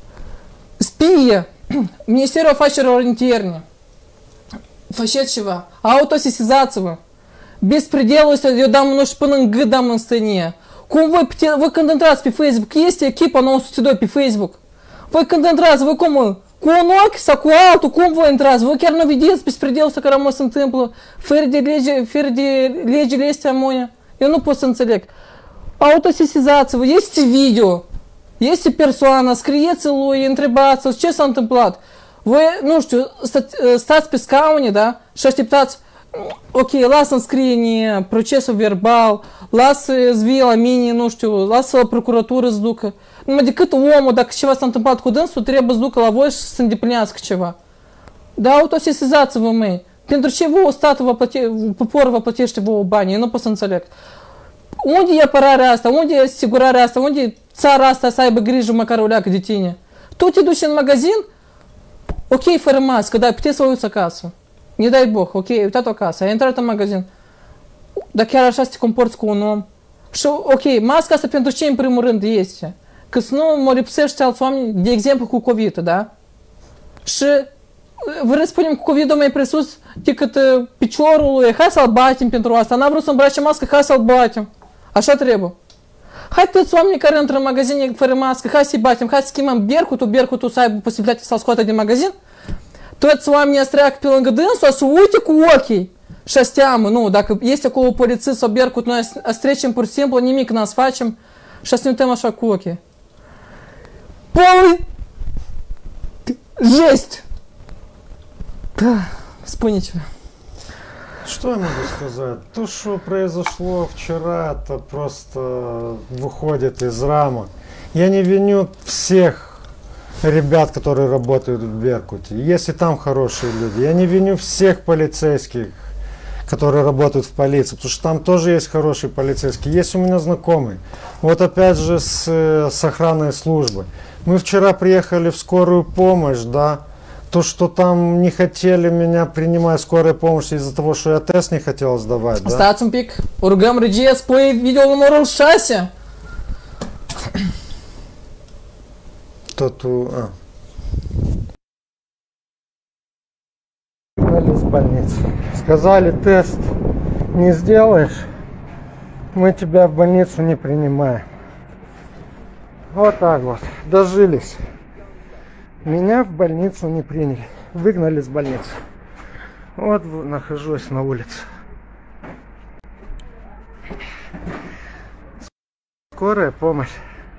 spie, Ministerul Afacerilor Interne, faceți ceva, autosesizați-vă. Bespredelul ăsta, eu dam, nu știu, până în gât dam în stănie. Cum voi, voi când intrați pe Facebook, este echipa nouă sute doi pe Facebook, voi când intrați, voi cum, cu un ochi sau cu altul, cum voi intrați? Voi chiar nu vedeți bespredelul ăsta care mă se întâmplă, fără de, lege, fără de legile astea moia? Eu nu pot să înțeleg. Autosesizați-vă, este video, este persoană, scrieți-l lui, întrebați-l ce s-a întâmplat. Voi, nu știu, stați pe scaune, da? Și așteptați, ok, lasă-mi scrie procesul verbal, lasă-ți vie la mine, nu știu, lasă la procuratură să ducă. Numai decât omul, dacă ceva s-a întâmplat cu dânsul, trebuie să ducă la voi și să îndeplinească ceva. Da, autosesizați-vă, măi. Pentru ce vouă statul vă plăte, poporul vă plătește vouă bani? Eu nu pot să înțeleg. Unde e apărarea asta? Unde e asigurarea asta? Unde e țara asta să aibă grijă măcar o leacă de tine? Tu te duci în magazin? Ok, fără mască, da, puteți să vă uiți acasă. Ne dai Boc, ok, uitați acasă, ai intrat în magazin. Dar chiar așa să te comporți cu un om. Și ok, masca asta pentru ce în primul rând este? Că să nu mă lipsește alți oameni, de exemplu cu COVID, da? Și vă răspunem cu COVID-ul mai presus decât uh, piciorul lui, hai să-l batem pentru asta, n-a vrut să îmbrace mască, hai să-l batem. Așa trebuie. Hai toți oamenii care intră în magazin fără mască, hai să-i batem, hai să schimbăm bercutul, bercutul să aibă posibilitatea să-l scoată din magazin. Toți oamenii să treacă pe lângă dânsul, să uite cu ochii și să teamă, nu, dacă este acolo polițist sau bercut, noi să trecem pur și simplu, nimic n-să facem și să ne uităm așa cu ochii. Полный жесть. Да, вспомните. Что я могу сказать? То, что произошло вчера, это просто выходит из рамок. Я не виню всех ребят, которые работают в Беркуте. Если там хорошие люди. Я не виню всех полицейских, которые работают в полиции, потому что там тоже есть хорошие полицейские. Есть у меня знакомый. Вот опять же с, с охранной службы. Мы вчера приехали в скорую помощь, да, то, что там не хотели меня принимать скорая помощь из-за того, что я тест не хотел сдавать, да. Stați un pic, o rugăm regie să pui video numărul șase. Тату, а. Из больницы. Сказали, тест не сделаешь, мы тебя в больницу не принимаем. Вот так вот, дожились. Меня в больницу не приняли, выгнали с больницы. Вот нахожусь на улице. Скорая помощь.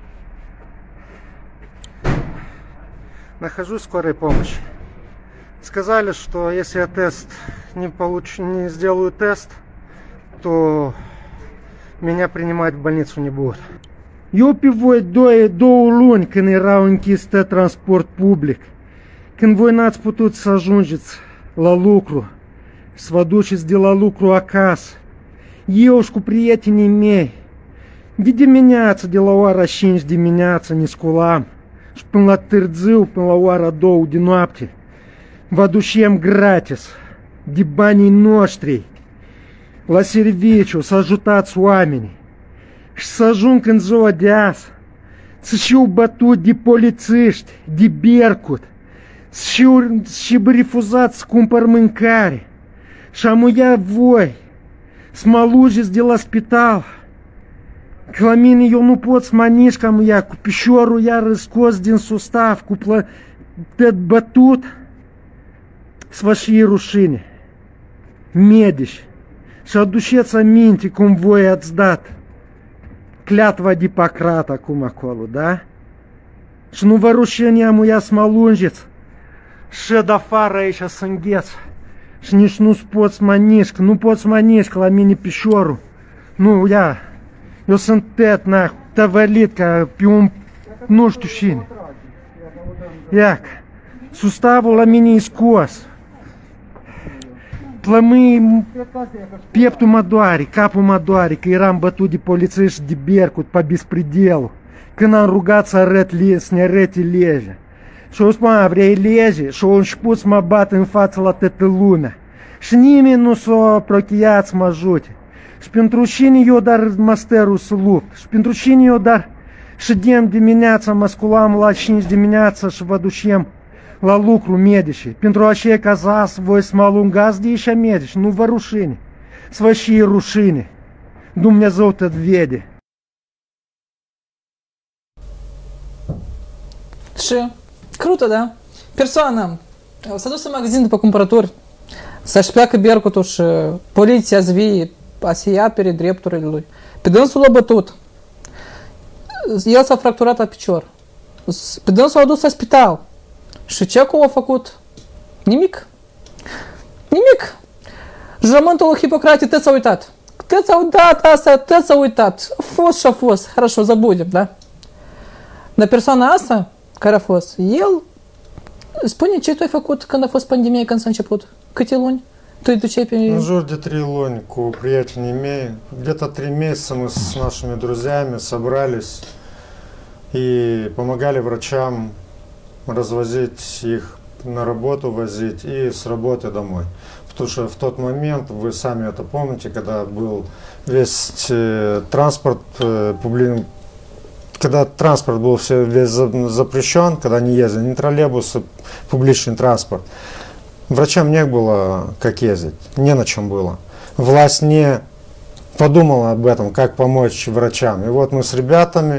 Нахожусь в скорой помощи. Сказали, что если я тест не получу, не сделаю тест, то меня принимать в больницу не будут. Eu pe voi doi, două luni când erau închise transport public, când voi n-ați putut să ajungeți la lucru, să vă duceți de la lucru acasă, eu și cu prietenii mei, Де dimineața de la ora cinci dimineața ne sculam și până la târziu, până la ora două de noapte, vă ducem gratis de banii noștri la serviciu să ajutați oamenii și să ajung în ziua de azi să știu bătut de polițiști, de Berkut, și, și refuzați să cumpăr mâncare și am ia voi să mă lugeți de la spital. Că la mine eu nu pot să mă nișc, am ia cu pișorul iar scos din sustav, cu plă... bătut, să vă și rușine. Medici, și aduceți aminte cum voi ați dat cleatva de Pacrat acum acolo, da? Și nu vă rușine am ia să mă lungeți și de afară aici să îngheț. Și nici nu-ți pot să mă nișc, nu pot să mă nișc la mine pișorul. Nu, ia, eu sunt tet, na, tăvălit ca pe un nu știu cine. Ia, sustavul la mine e scos. Plămâi, pieptul mă doare, capul mă doare, că eram bătut de polițiști de Berkut pe bespredelul. Când am rugat să, arăt, să ne arăte legea. Și eu spun, vrei lege? Și au început să mă bat în față la toată lumea. Și nimeni nu s-a prochiat să mă ajute. Și pentru cine eu dar masterul să lupt? Și pentru cine eu dar ședem dimineața, mă sculam la cinci dimineața și vă ducem la lucru medici. Pentru aceea ca zas voi să mă alungați de aici medici, nu vă rușine. Să vă și rușine. Dumnezeu tot vede. Și crută, da? Persoana s-a dus în magazin după cumpărături, să-și pleacă Berkutul și poliția zvie să-i apere drepturile lui. Pe dânsul l-a bătut. El s-a fracturat la picior. Pe dânsul l-a dus la spital. Și ce cu a făcut? Nimic. Nimic. Jurământul lui Hipocrate tot s-a uitat. Tot s-a uitat asta, tot s-a uitat. A fost și a fost. Хорошо, забудем, da? Dar persoana asta, care a fost, el spune ce tu ai făcut când a fost pandemia, când s-a început? Câte luni? Tu duceai pe... În jur de три луни cu prietenii mei. Где-то три месяца мы с нашими друзьями собрались и помогали врачам развозить их на работу, возить и с работы домой. Потому что в тот момент, вы сами это помните, когда был весь э, транспорт э, публичный, когда транспорт был все весь запрещен, когда не ездили ни троллейбусы, публичный транспорт, врачам не было как ездить, не на чем было. Власть не подумала об этом, как помочь врачам. И вот мы с ребятами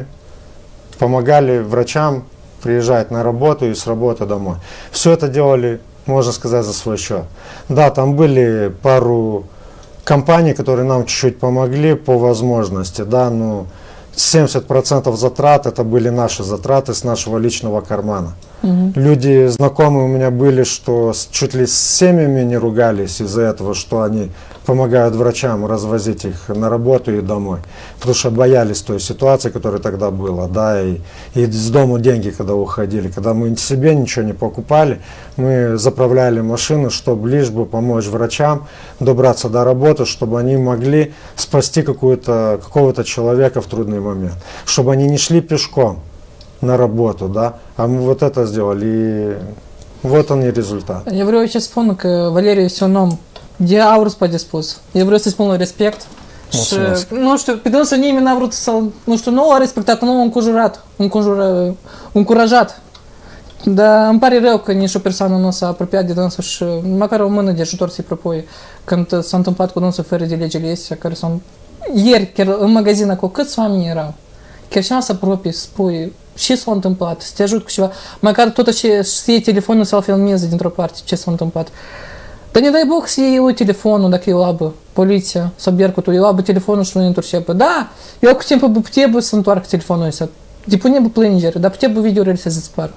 помогали врачам приезжать на работу и с работы домой. Все это делали, можно сказать, за свой счет. Да, там были пару компаний, которые нам чуть-чуть помогли по возможности, да, но семьдесят процентов затрат это были наши затраты с нашего личного кармана. Угу. Люди знакомые у меня были, что чуть ли с семьями не ругались из-за этого, что они помогают врачам развозить их на работу и домой. Потому что боялись той ситуации, которая тогда была, да, и, и с дому деньги, когда уходили. Когда мы себе ничего не покупали, мы заправляли машины, чтобы лишь бы помочь врачам добраться до работы, чтобы они могли спасти какую-то, какого-то человека в трудный момент. Чтобы они не шли пешком на работу, да, а мы вот это сделали, и вот он и результат. Eu vreau să spun că Valeriu este un om de aur spate spus. Eu vreau să-i spun un respect. Și, nu știu, pe dânsul nimeni n-a vrut să-l, nu știu, nu l-a respectat, nu l-a înconjurat, înconjură, încurajat. Dar îmi pare rău că nici o persoană nu s-a apropiat de dânsul și măcar o mână de ajutor să-i propui. Când s-a întâmplat cu dânsul fără de legile astea, care sunt... Ieri, chiar în magazin acolo, câți oameni erau? Chiar și să apropii, să spui ce s-a întâmplat, să te ajut cu ceva. Măcar tot ce să iei telefonul să-l filmeze dintr-o parte ce s-a întâmplat. Dar ne dai Bog să iei eu telefonul dacă eu abă poliția sau Berkutul, eu abă telefonul și nu ne întorceapă. Da, eu cu timpul trebuie să întoarcă telefonul ăsta. Depune plângere, dar trebuie videourile să dispară.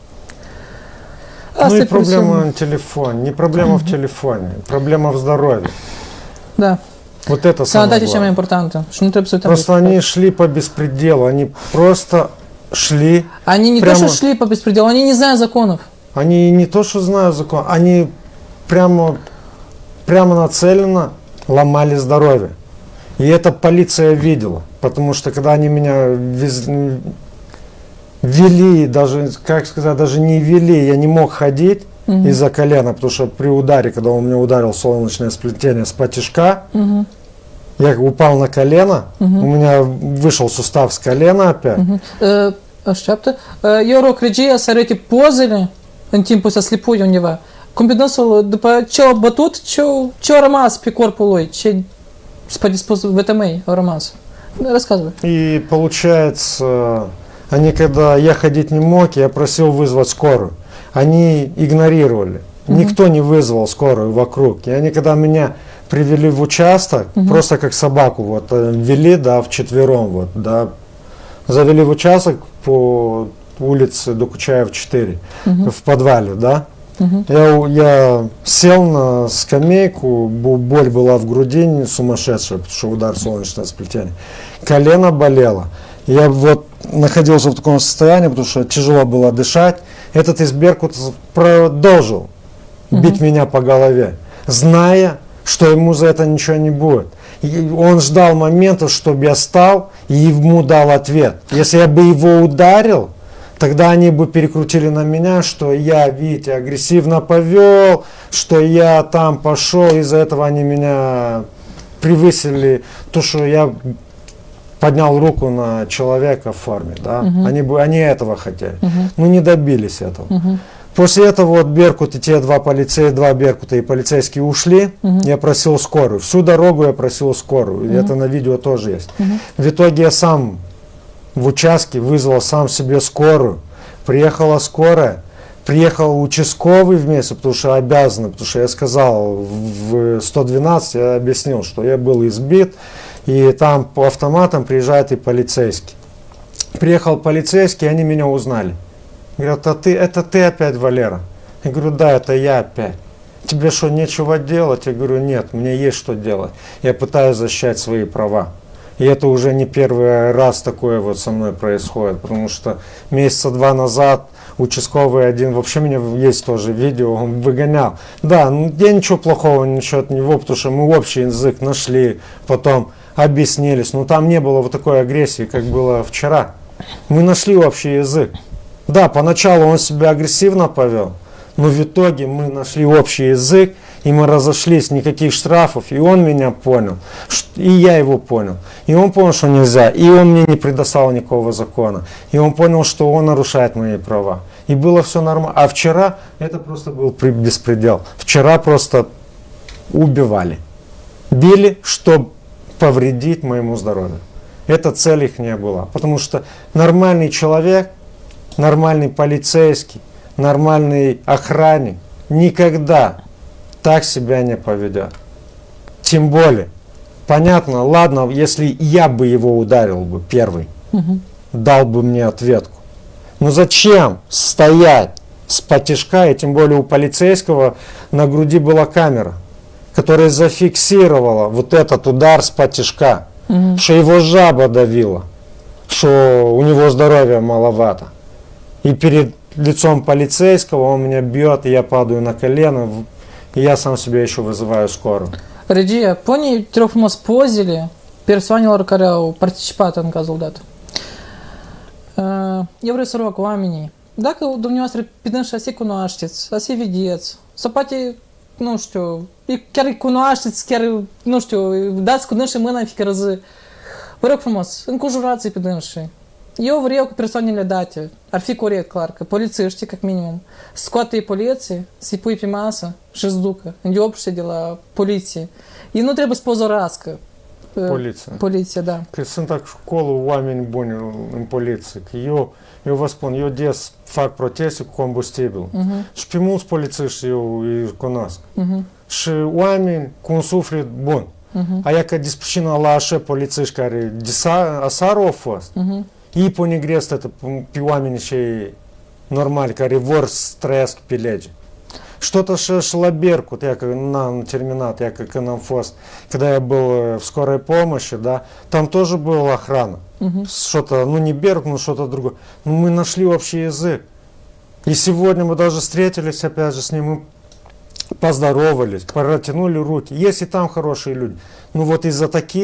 Ну и проблема в телефоне, не проблема в телефоне, проблема в здоровье. Да. Вот это самое главное. Просто они шли по беспределу, они просто шли. Они не прямо... то, что шли по беспределу, они не знают законов. Они не то, что знают закон, они прямо, прямо нацеленно ломали здоровье. И это полиция видела. Потому что когда они меня вез... вели, даже, как сказать, даже не вели, я не мог ходить угу. из-за колена, потому что при ударе, когда он меня ударил солнечное сплетение с потишка, угу. я упал на колено, угу. у меня вышел sustав с colena опять. Угу. Uh, așteaptă. Uh, eu rog regia să arate pozele în timpul să slipui undeva. Cum pe dânsul, după ce au bătut, ce au rămas pe corpul lui, ce spre dispus vătămăi au rămas. Рассказывай. И получается, они, когда я ходить не мог, я просил вызвать скорую. Они игнорировали. Угу. Никто не вызвал скорую вокруг. И они, когда меня привели в участок, угу. просто как собаку вот вели, да, вчетвером, вот, да, завели в участок по улице Докучаев четыре, угу. в подвале, да. Угу. Я, я сел на скамейку, боль была в груди сумасшедшая, потому что удар солнечное сплетение. Колено болело. Я вот находился в таком состоянии, потому что тяжело было дышать. Этот из Беркута продолжил угу. бить меня по голове, зная, что ему за это ничего не будет. И он ждал момента, чтобы я встал и ему дал ответ. Если я бы его ударил, тогда они бы перекрутили на меня, что я, Витя, агрессивно повел, что я там пошел, из-за этого они меня превысили, то, что я поднял руку на человека в форме, да, uh-huh. они, бы, они этого хотели, uh-huh. но не добились этого. Uh-huh. После этого вот Беркут и те два полицея, два Беркута и полицейские ушли, uh-huh. я просил скорую, всю дорогу я просил скорую, uh-huh. это на видео тоже есть. Uh-huh. В итоге я сам в участке вызвал сам себе скорую, приехала скорая, приехал участковый вместе, потому что обязаны, потому что я сказал в сто двенадцать, я объяснил, что я был избит, и там по автоматам приезжает и полицейский. Приехал полицейский, и они меня узнали. Говорят, а ты, это ты опять, Валера? Я говорю, да, это я опять. Тебе что, нечего делать? Я говорю, нет, мне есть что делать. Я пытаюсь защищать свои права. И это уже не первый раз такое вот со мной происходит, потому что месяца два назад участковый один, вообще у меня есть тоже видео, он выгонял. Да, ну, я ничего плохого ничего от него, потому что мы общий язык нашли, потом объяснились, но там не было вот такой агрессии, как было вчера. Мы нашли общий язык. Да, поначалу он себя агрессивно повел, но в итоге мы нашли общий язык, и мы разошлись, никаких штрафов, и он меня понял, и я его понял. И он понял, что нельзя, и он мне не предоставил никакого закона. И он понял, что он нарушает мои права. И было все нормально. А вчера это просто был беспредел. Вчера просто убивали. Били, чтобы повредить моему здоровью. Это цель их не была. Потому что нормальный человек, нормальный полицейский, нормальный охранник никогда так себя не поведет. Тем более, понятно, ладно, если я бы его ударил бы первый, угу. дал бы мне ответку. Но зачем стоять с потишка, и тем более у полицейского на груди была камера, которая зафиксировала вот этот удар с потишка, угу. что его жаба давила, что у него здоровья маловато. И перед лицом полицейского он меня bьет, и я падаю на колено, и я sám себе еще вызываю скорую. Regia, pune, te rog frumos, pozele persoanelor care au participat în cazul dat. Eu vreau să rog oamenii, dacă dumneavoastră pe dânsa se cunoașteți, să se vedeți, sau poate, nu știu, chiar îi cunoașteți, chiar, nu știu, dați cu dânsa mâna în fiecare zi, vă rog frumos, încujurați-i pe dânsa. Eu vreau că persoanele date, ar fi corect, clar, că polițiștii, как minimum, scoate poliție, să-i pui pe masă și să ducă, îndeopște de la poliție. Ei nu trebuie să pozorască. Poliția. Poliția, da. Că sunt acolo oameni buni în poliție. Că eu, eu vă spun, eu des fac proteste cu combustibil. Uh-huh. Și pe mulți polițiști eu îi cunosc. Uh-huh. Și oameni cu un suflet bun. Uh-huh. Aia că despre la așa polițiști care asară au fost, uh-huh. ei pune greșit pe oamenii cei normali care vor să trăiască pe lege. Что-то și la Беркут, я как на терминат, я как нам fost, когда я был в скорой помощи, да, там тоже была охрана. Uh-huh. Что-то, ну не Беркут, но что-то другое. Но мы нашли общий язык. И сегодня мы даже встретились опять же с ним, мы поздоровались, протянули руки. Есть и там хорошие люди. Но вот из-за таких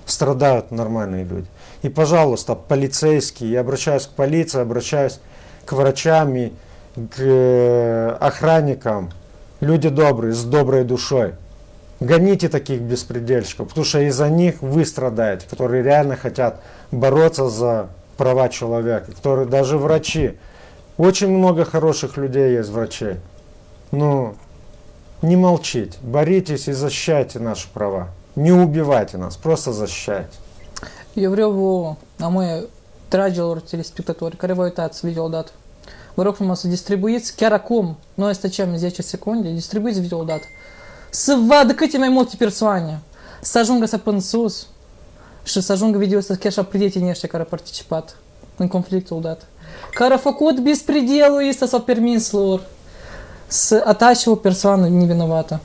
страдают нормальные люди. И, пожалуйста, полицейские, я обращаюсь к полиции, обращаюсь к врачам и к охранникам, люди добрые, с доброй душой. Гоните таких беспредельщиков, потому что из-за них вы страдаете, которые реально хотят бороться за права человека, которые даже врачи. Очень много хороших людей есть, врачей. Но не молчите, боритесь и защищайте наши права. Не убивайте нас, просто защищайте. Eu vreau a măi, dragilor telespectatori care vă uitați video odată, vă rog frumos să distribuiți chiar acum, noi stăcem zece secunde, distribuiți video odată, să vadă câte mai multe persoane, să ajungă să până sus și să ajungă video ăsta chiar și a prietenii ăștia care au participat în conflictul odată, care au făcut bespределul ăsta sau permis lor să atace o persoană nevinovată.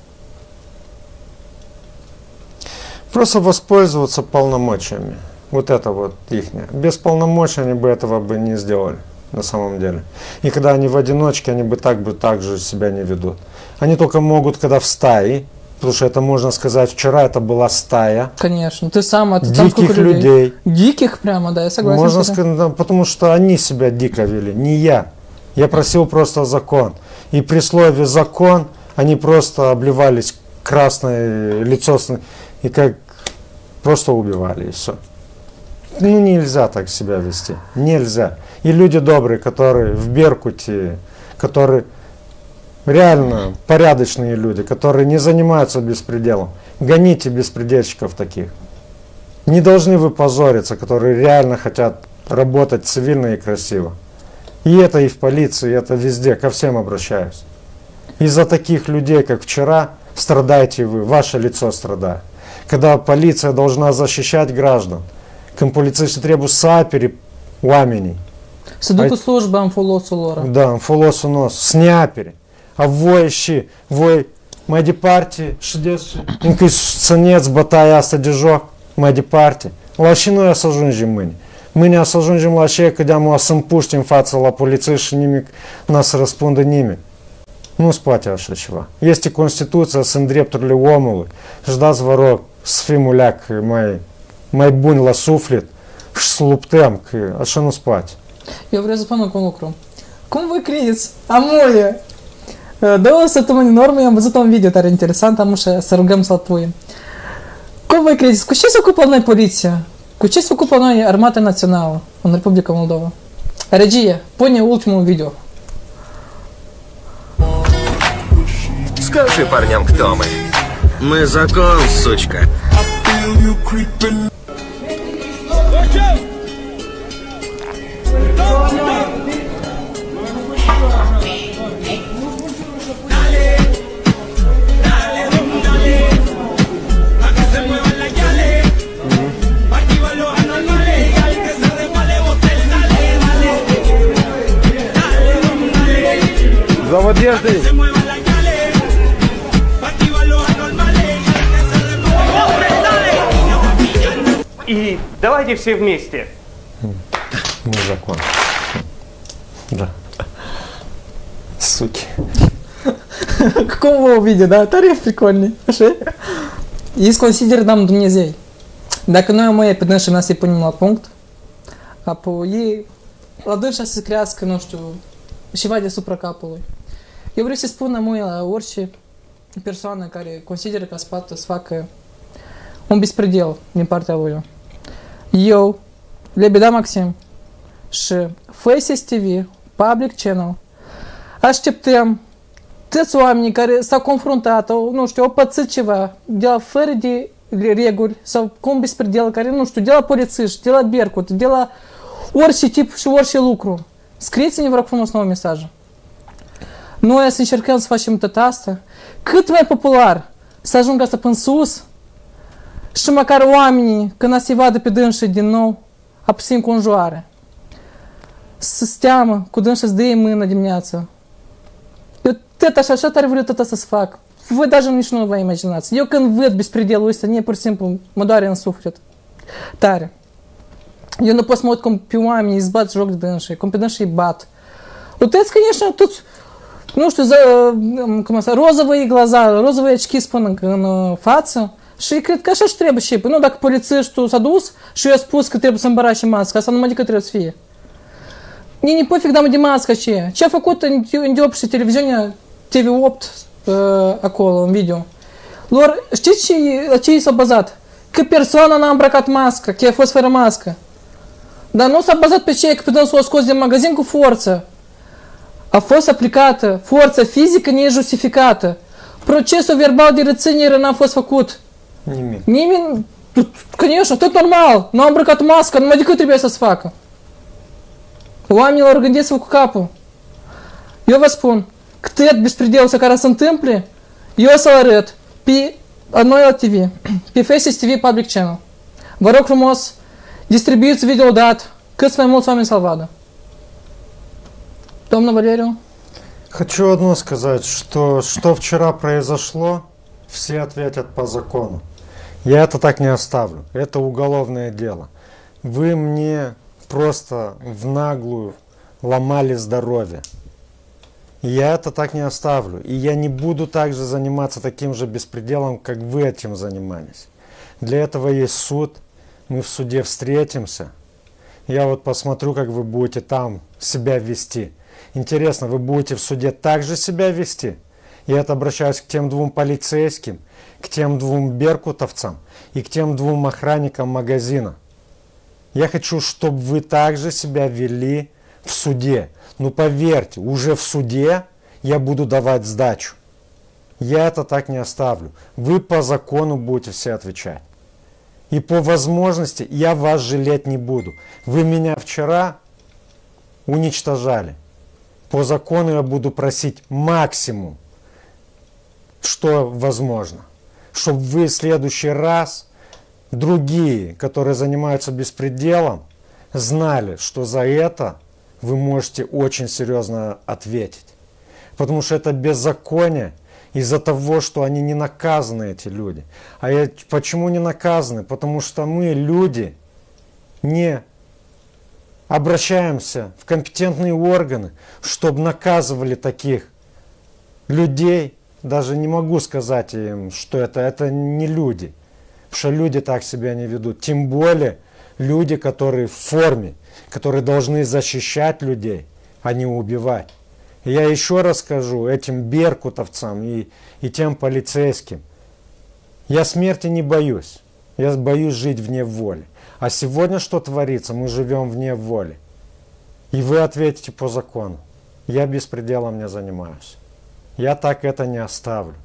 Просто воспользоваться полномочиями. Вот это вот ихнее. Без полномочий они бы этого бы не сделали на самом деле. И когда они в одиночке, они бы так бы так же себя не ведут. Они только могут, когда в стае, потому что это можно сказать, вчера это была стая. Конечно, ты сам от диких людей. людей. Диких прямо, да, я согласен. Можно сказать, потому что они себя дико вели, не я. Я просил просто закон. И при слове закон они просто обливались красное лицо и как просто убивали, и все. Ну, нельзя так себя вести. Нельзя. И люди добрые, которые в Беркуте, которые реально порядочные люди, которые не занимаются беспределом, гоните беспредельщиков таких. Не должны вы позориться, которые реально хотят работать цивильно и красиво. И это и в полиции, и это везде, ко всем обращаюсь. Из-за таких людей, как вчера, страдаете вы, ваше лицо страдает. Когда полиция должна защищать граждан, când polițiștii trebuie să apere oamenii. Să ducă slujba în folosul lor. Da, în folosul nostru, să ne apere. A voi și voi mai departe și deci încă țineți bătaia asta de joc mai departe. La și noi o să ajungem mâine. Mâine o să ajungem la aceea că de-am o să împuști în fața la polițiști și nimic n-a să răspundă nimeni. Nu se poate așa ceva. Este Constituția, sunt drepturile omului. Și dați vă rog să fim un leac mai, mai buni la suflet și să luptăm, că așa nu se poate. Eu vreau să spun un lucru. Cum voi credeți? Amoie! Două săptămâni în urmă am văzut un video tare interesant, am și să rugăm să-l punem. Cum voi credeți? Cu ce se ocupă noi poliția? Cu ce se ocupă noi Armata Națională în Republica Moldova? Regie, pune ultimul video. Скажи парням, кто мы. Мы закон, сучка. За одеждой. И давайте все вместе. Не закон. Да. Суки. Какого видео, да? Тариф прикольный. Есть consider нам Dumnezei. Dacă noi mai pe dânșii să-i punem la punct, apoi ei, la dânșa să se crească, nu știu, ceva deasupra capului. Eu vreau să spun amui la orice persoană care consideră că poate să facă un bespredel din partea lui. Eu, Lebeda Maxim și Faces T V, Public Channel, așteptăm toți oamenii care s-au confruntat, au, nu știu, au pățit ceva, de la fără de reguli sau cum bespredel, care, nu știu, de la polițiști, de la Berkut, de la orice tip și orice lucru. Scrieți-ne, vă rog frumos, nouă mesaje. Noi să încercăm să facem tot asta cât mai popular, să ajungă asta până sus și măcar oamenii, când se vadă pe dânșii din nou, apăsim cu înjoare. Să steamă cu dânșii să dea mână dimineața. Eu tot așa, așa tare vreau tot asta să fac. Voi даже nici nu vă imaginați. Eu când văd bespredelul ăsta, nie, pur și simplu, mă doare în suflet. Tare. Eu nu pot să mă uit cum pe oamenii îți bat joc de dânșii, cum pe dânșii îi bat. Uitați, конечно, toți, nu știu, cum asta, rozovые глаза, розовые очки spun în, în față, Și cred că așa și trebuie și, păi nu dacă polițistul s-a dus și eu spus că trebuie să îmbăra și masca, asta numai decât trebuie să fie. Nici pofic dăm de masca ce. Ce a făcut în Etiop și televiziunea T V opt uh, acolo, în video. Lor, știți ce, la ce i s-a bazat? Că persoana n-a îmbrăcat masca, că a fost fără mască. Dar nu s-a bazat pe ce, că pe dânsul o scos din magazin cu forță. A fost aplicată forța fizică nejustificată. Procesul verbal de reținere n-a fost făcut. Nimic. Nimeni, конечно, tot normal. Nu a îmbrăcat masca, numai decât trebuie să-ți facă. Oamenilor, gândiți-vă cu capul. Eu vă spun, cât bespredel care se întâmple, eu să arăt pe noi la T V, pe Faces T V Public Channel. Vă rog frumos, distribuiți video dat, cât mai mulți oameni să-l vadă. Домна Валерию? Хочу одно сказать, что что вчера произошло, все ответят по закону. Я это так не оставлю. Это уголовное дело. Вы мне просто в наглую ломали здоровье. Я это так не оставлю. И я не буду также заниматься таким же беспределом, как вы этим занимались. Для этого есть суд. Мы в суде встретимся. Я вот посмотрю, как вы будете там себя вести. Интересно, вы будете в суде также себя вести? Я это обращаюсь к тем двум полицейским, к тем двум беркутовцам и к тем двум охранникам магазина. Я хочу, чтобы вы также себя вели в суде. Но поверьте, уже в суде я буду давать сдачу. Я это так не оставлю. Вы по закону будете все отвечать. И по возможности я вас жалеть не буду. Вы меня вчера уничтожали. По закону я буду просить максимум, что возможно. Чтобы вы в следующий раз, другие, которые занимаются беспределом, знали, что за это вы можете очень серьезно ответить. Потому что это беззаконие из-за того, что они не наказаны, эти люди. А я, почему не наказаны? Потому что мы, люди, не обращаемся в компетентные органы, чтобы наказывали таких людей. Даже не могу сказать им, что это, это не люди. Потому что люди так себя не ведут. Тем более люди, которые в форме, которые должны защищать людей, а не убивать. И я еще раз скажу этим беркутовцам и, и тем полицейским. Я смерти не боюсь. Я боюсь жить вне воли. А сегодня что творится? Мы живем вне воли. И вы ответите по закону. Я беспределом не занимаюсь. Я так это не оставлю.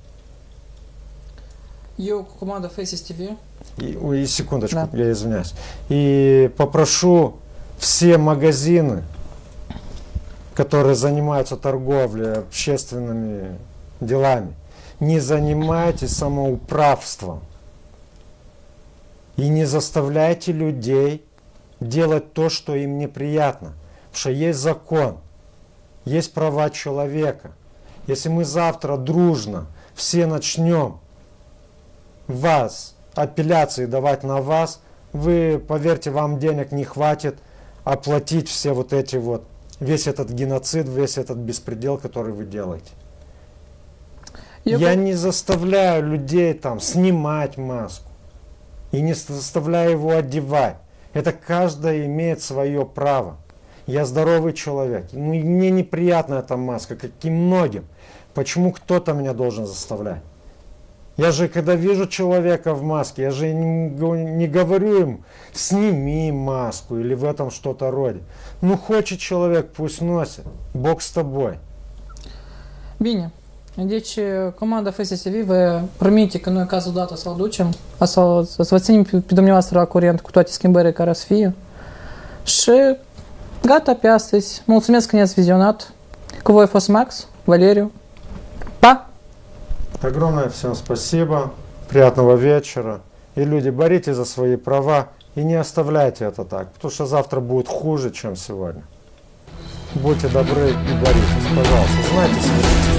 Eu cu comanda Faces T V. И, и секундочку, да. Я извиняюсь. И попрошу все магазины, которые занимаются торговлей, общественными делами, не занимайтесь самоуправством. И не заставляйте людей делать то, что им неприятно. Потому что есть закон, есть права человека. Если мы завтра дружно все начнем вас, апелляции давать на вас, вы, поверьте, вам денег не хватит оплатить все вот эти вот, весь этот геноцид, весь этот беспредел, который вы делаете. Я, Я не заставляю людей там снимать маску. И не заставляю его одевать. Это каждый имеет свое право. Я здоровый человек. Ну, мне неприятна эта маска, как и многим. Почему кто-то меня должен заставлять? Я же, когда вижу человека в маске, я же не, не говорю им, сними маску или в этом что-то роде. Ну, хочет человек, пусть nосит. Бог с тобой. Bine. Deci, comanda F S T V vă promite că noi, cazul dat, o să-l ducem, o să, să vă ținem pe, pe dumneavoastră la curent cu toate schimbările care o să fie. Și gata pe astăzi. Mulțumesc că ne-ați vizionat. Cu voi a fost Max, Valeriu. Pa! Огромное всем спасибо. Приятного вечера. И люди, боритесь за свои права и не оставляйте это так, потому что завтра будет хуже, чем сегодня. Будьте добры и боритесь, пожалуйста. Знайте свои.